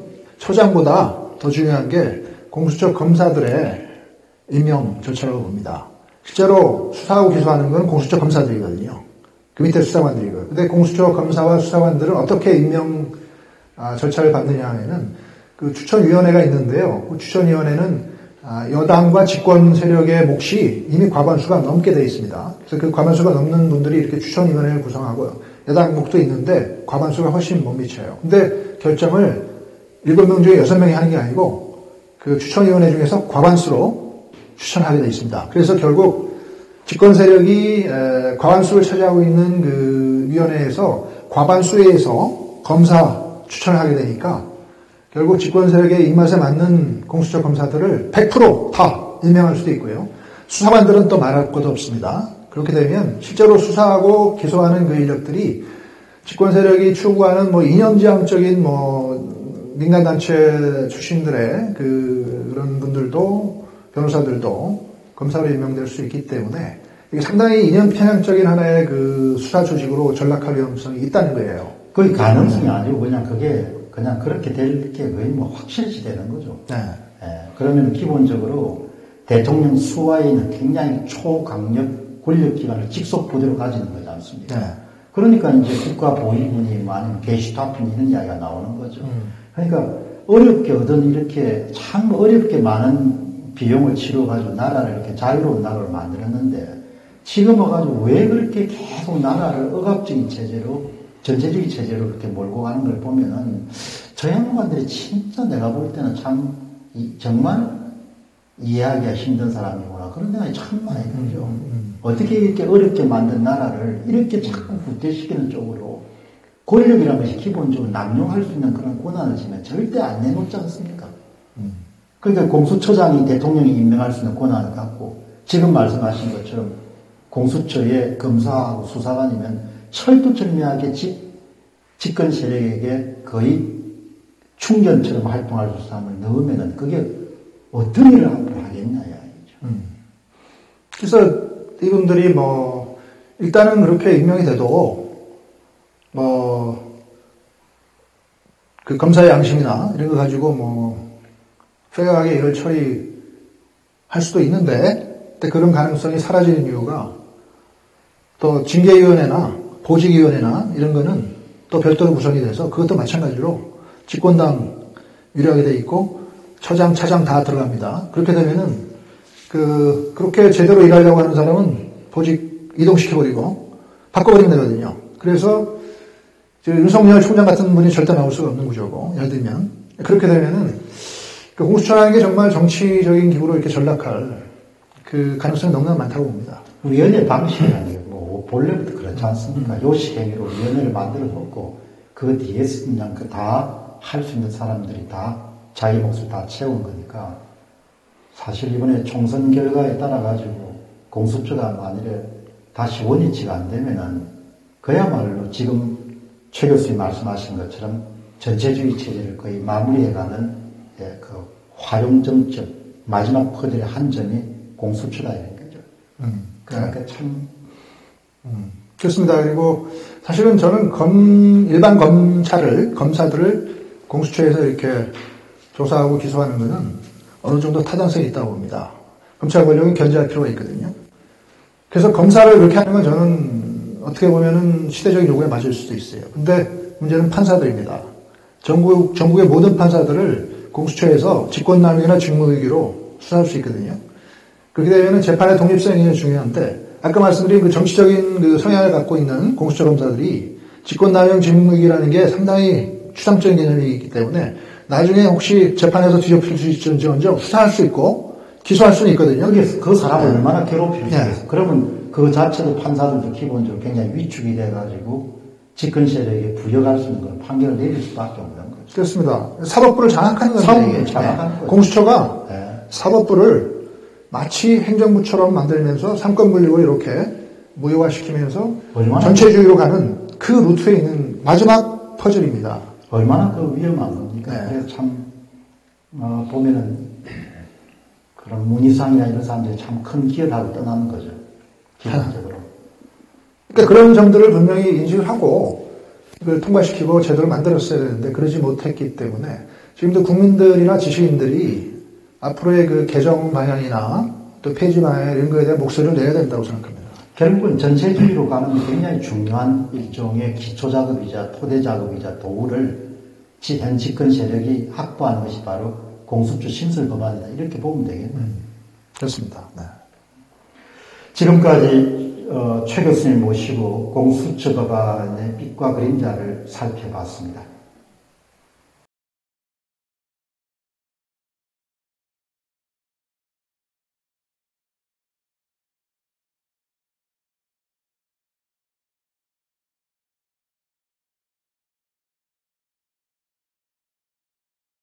처장보다 더 중요한 게 공수처 검사들의 임명 절차라고 봅니다. 실제로 수사하고 기소하는 건 공수처 검사들이거든요. 그 밑에 수사관들이고요. 근데 공수처 검사와 수사관들은 어떻게 임명 절차를 받느냐 하면은 그 추천위원회가 있는데요. 그 추천위원회는 여당과 집권 세력의 몫이 이미 과반수가 넘게 되어 있습니다. 그래서 그 과반수가 넘는 분들이 이렇게 추천위원회를 구성하고요. 여당 몫도 있는데 과반수가 훨씬 못 미쳐요. 근데 결정을 7명 중에 6명이 하는 게 아니고 그 추천위원회 중에서 과반수로 추천하게 되어 있습니다. 그래서 결국 집권 세력이 과반수를 차지하고 있는 그 위원회에서 과반수에서 검사 추천을 하게 되니까 결국 집권 세력의 입맛에 맞는 공수처 검사들을 100% 다 임명할 수도 있고요. 수사관들은 또 말할 것도 없습니다. 그렇게 되면 실제로 수사하고 기소하는 그 인력들이 집권 세력이 추구하는 뭐 이념지향적인 뭐 민간단체 출신들의 그런 분들도 변호사들도 검사로 임명될 수 있기 때문에 이게 상당히 이념 편향적인 하나의 그 수사 조직으로 전락할 위험성이 있다는 거예요.
거의 가능성이 아니고 그냥 그렇게 될 게 거의 뭐 확실시 되는 거죠.
네.
그러면 기본적으로 대통령 수하에는 굉장히 초강력 권력기관을 직속 부대로 가지는 거지 않습니까?
네.
그러니까 이제 국가보위군이 뭐 아니면 게슈타프니 이런 이야기가 나오는 거죠. 그러니까 어렵게 얻은 이렇게 참 어렵게 많은 비용을 치러가지고 나라를 이렇게 자유로운 나라를 만들었는데 지금 와가지고 왜 그렇게 계속 나라를 억압적인 체제로 전체적인 체제로 그렇게 몰고 가는 걸 보면은 저 양반들이 진짜 내가 볼 때는 참 정말 이해하기가 힘든 사람이구나 그런 생각이 참 많이 들죠. 어떻게 이렇게 어렵게 만든 나라를 이렇게 자꾸 후퇴시키는 쪽으로 권력이라는 것이 기본적으로 남용할 수 있는 그런 권한을 지면 절대 안 내놓지 않습니까? 그러니까 공수처장이 대통령이 임명할 수 있는 권한을 갖고 지금 말씀하신 것처럼 공수처의 검사하고 수사관이면 철두철미하게 집권 세력에게 거의 충견처럼 활동할 수 있는 사람을 넣으면은 그게 어떤 일을 앞으로 하겠냐, 이야기죠.
그래서 이분들이 뭐, 일단은 그렇게 임명이 돼도, 그 검사의 양심이나 이런 거 가지고 페어하게 이걸 처리할 수도 있는데, 근데 그런 가능성이 사라지는 이유가 또 징계위원회나 보직위원회나 이런 거는 또 별도로 구성이 돼서 그것도 마찬가지로 집권당 유리하게 돼 있고 처장, 차장 다 들어갑니다. 그렇게 되면은 그렇게 제대로 일하려고 하는 사람은 보직 이동시켜버리고 바꿔버리면 되거든요. 그래서 윤석열 총장 같은 분이 절대 나올 수가 없는 구조고 예를 들면 그렇게 되면은 그 공수처라는 게 정말 정치적인 기구로 이렇게 전락할 그 가능성이 너무나 많다고 봅니다.
위원회 방식이 아니에요. 뭐 본래부터 그렇지 않습니까? 요식행위로 위원회를 만들어놓고 그 뒤에서 그냥 다 할 수 있는 사람들이 다 자기 몫을 다 채운 거니까 사실 이번에 총선 결과에 따라 가지고 공수처가 만일에 다시 원위치가 안 되면은 그야말로 지금 최 교수님 말씀하신 것처럼 전체주의 체제를 거의 마무리해가는 그 활용정점 마지막 퍼즐의 한 점이 공수처다 이런 거죠. 그러니까 참
그렇습니다. 그리고 사실은 저는 일반 검사들을 공수처에서 이렇게 조사하고 기소하는 것은 어느 정도 타당성이 있다고 봅니다. 검찰 권력은 견제할 필요가 있거든요. 그래서 검사를 그렇게 하는 건 저는 어떻게 보면은 시대적인 요구에 맞을 수도 있어요. 근데 문제는 판사들입니다. 전국의 모든 판사들을 공수처에서 직권남용이나 직무유기로 수사할 수 있거든요. 그렇게 되면 재판의 독립성이 굉장히 중요한데, 아까 말씀드린 그 정치적인 그 성향을 갖고 있는 공수처 검사들이 직권남용 직무유기라는 게 상당히 추상적인 개념이 있기 때문에 나중에 혹시 재판에서 뒤집힐 수 있을지언정 수사할 수 있고 기소할 수는 있거든요.
그 사람을 얼마나 괴롭히겠어요. 그러면 그 자체도 판사들도 기본적으로 굉장히 위축이 돼가지고 집권 세력에 부여할 수 있는 그런 판결을 내릴 수밖에 없는 거죠.
그렇습니다. 사법부를 장악하는 건데
사법부를 장악하는 거죠.
공수처가 사법부를 마치 행정부처럼 만들면서 삼권분립을 이렇게 무효화시키면서 전체주의로 가는 그 루트에 있는 마지막 퍼즐입니다.
얼마나 그 위험한 겁니까?
네.
그래서 참 보면은 그런 문희상이나 이런 사람들이 참 큰 기여하고 떠나는 거죠. 기본적으로.
그러니까 그런 점들을 분명히 인식을 하고 그걸 통과시키고 제대로 만들었어야 되는데 그러지 못했기 때문에 지금도 국민들이나 지식인들이 앞으로의 그 개정 방향이나 또 폐지 방해 이런 거에 대한 목소리를 내야 된다고 생각합니다.
결국은 전체주의로 가는 게 굉장히 중요한 일종의 기초작업이자 토대작업이자 도구를 현 집권 세력이 확보하는 것이 바로 공수처 신설법안이다. 이렇게 보면 되겠네요.
그렇습니다. 네.
지금까지 최 교수님 모시고 공수처 법안의 빛과 그림자를 살펴봤습니다.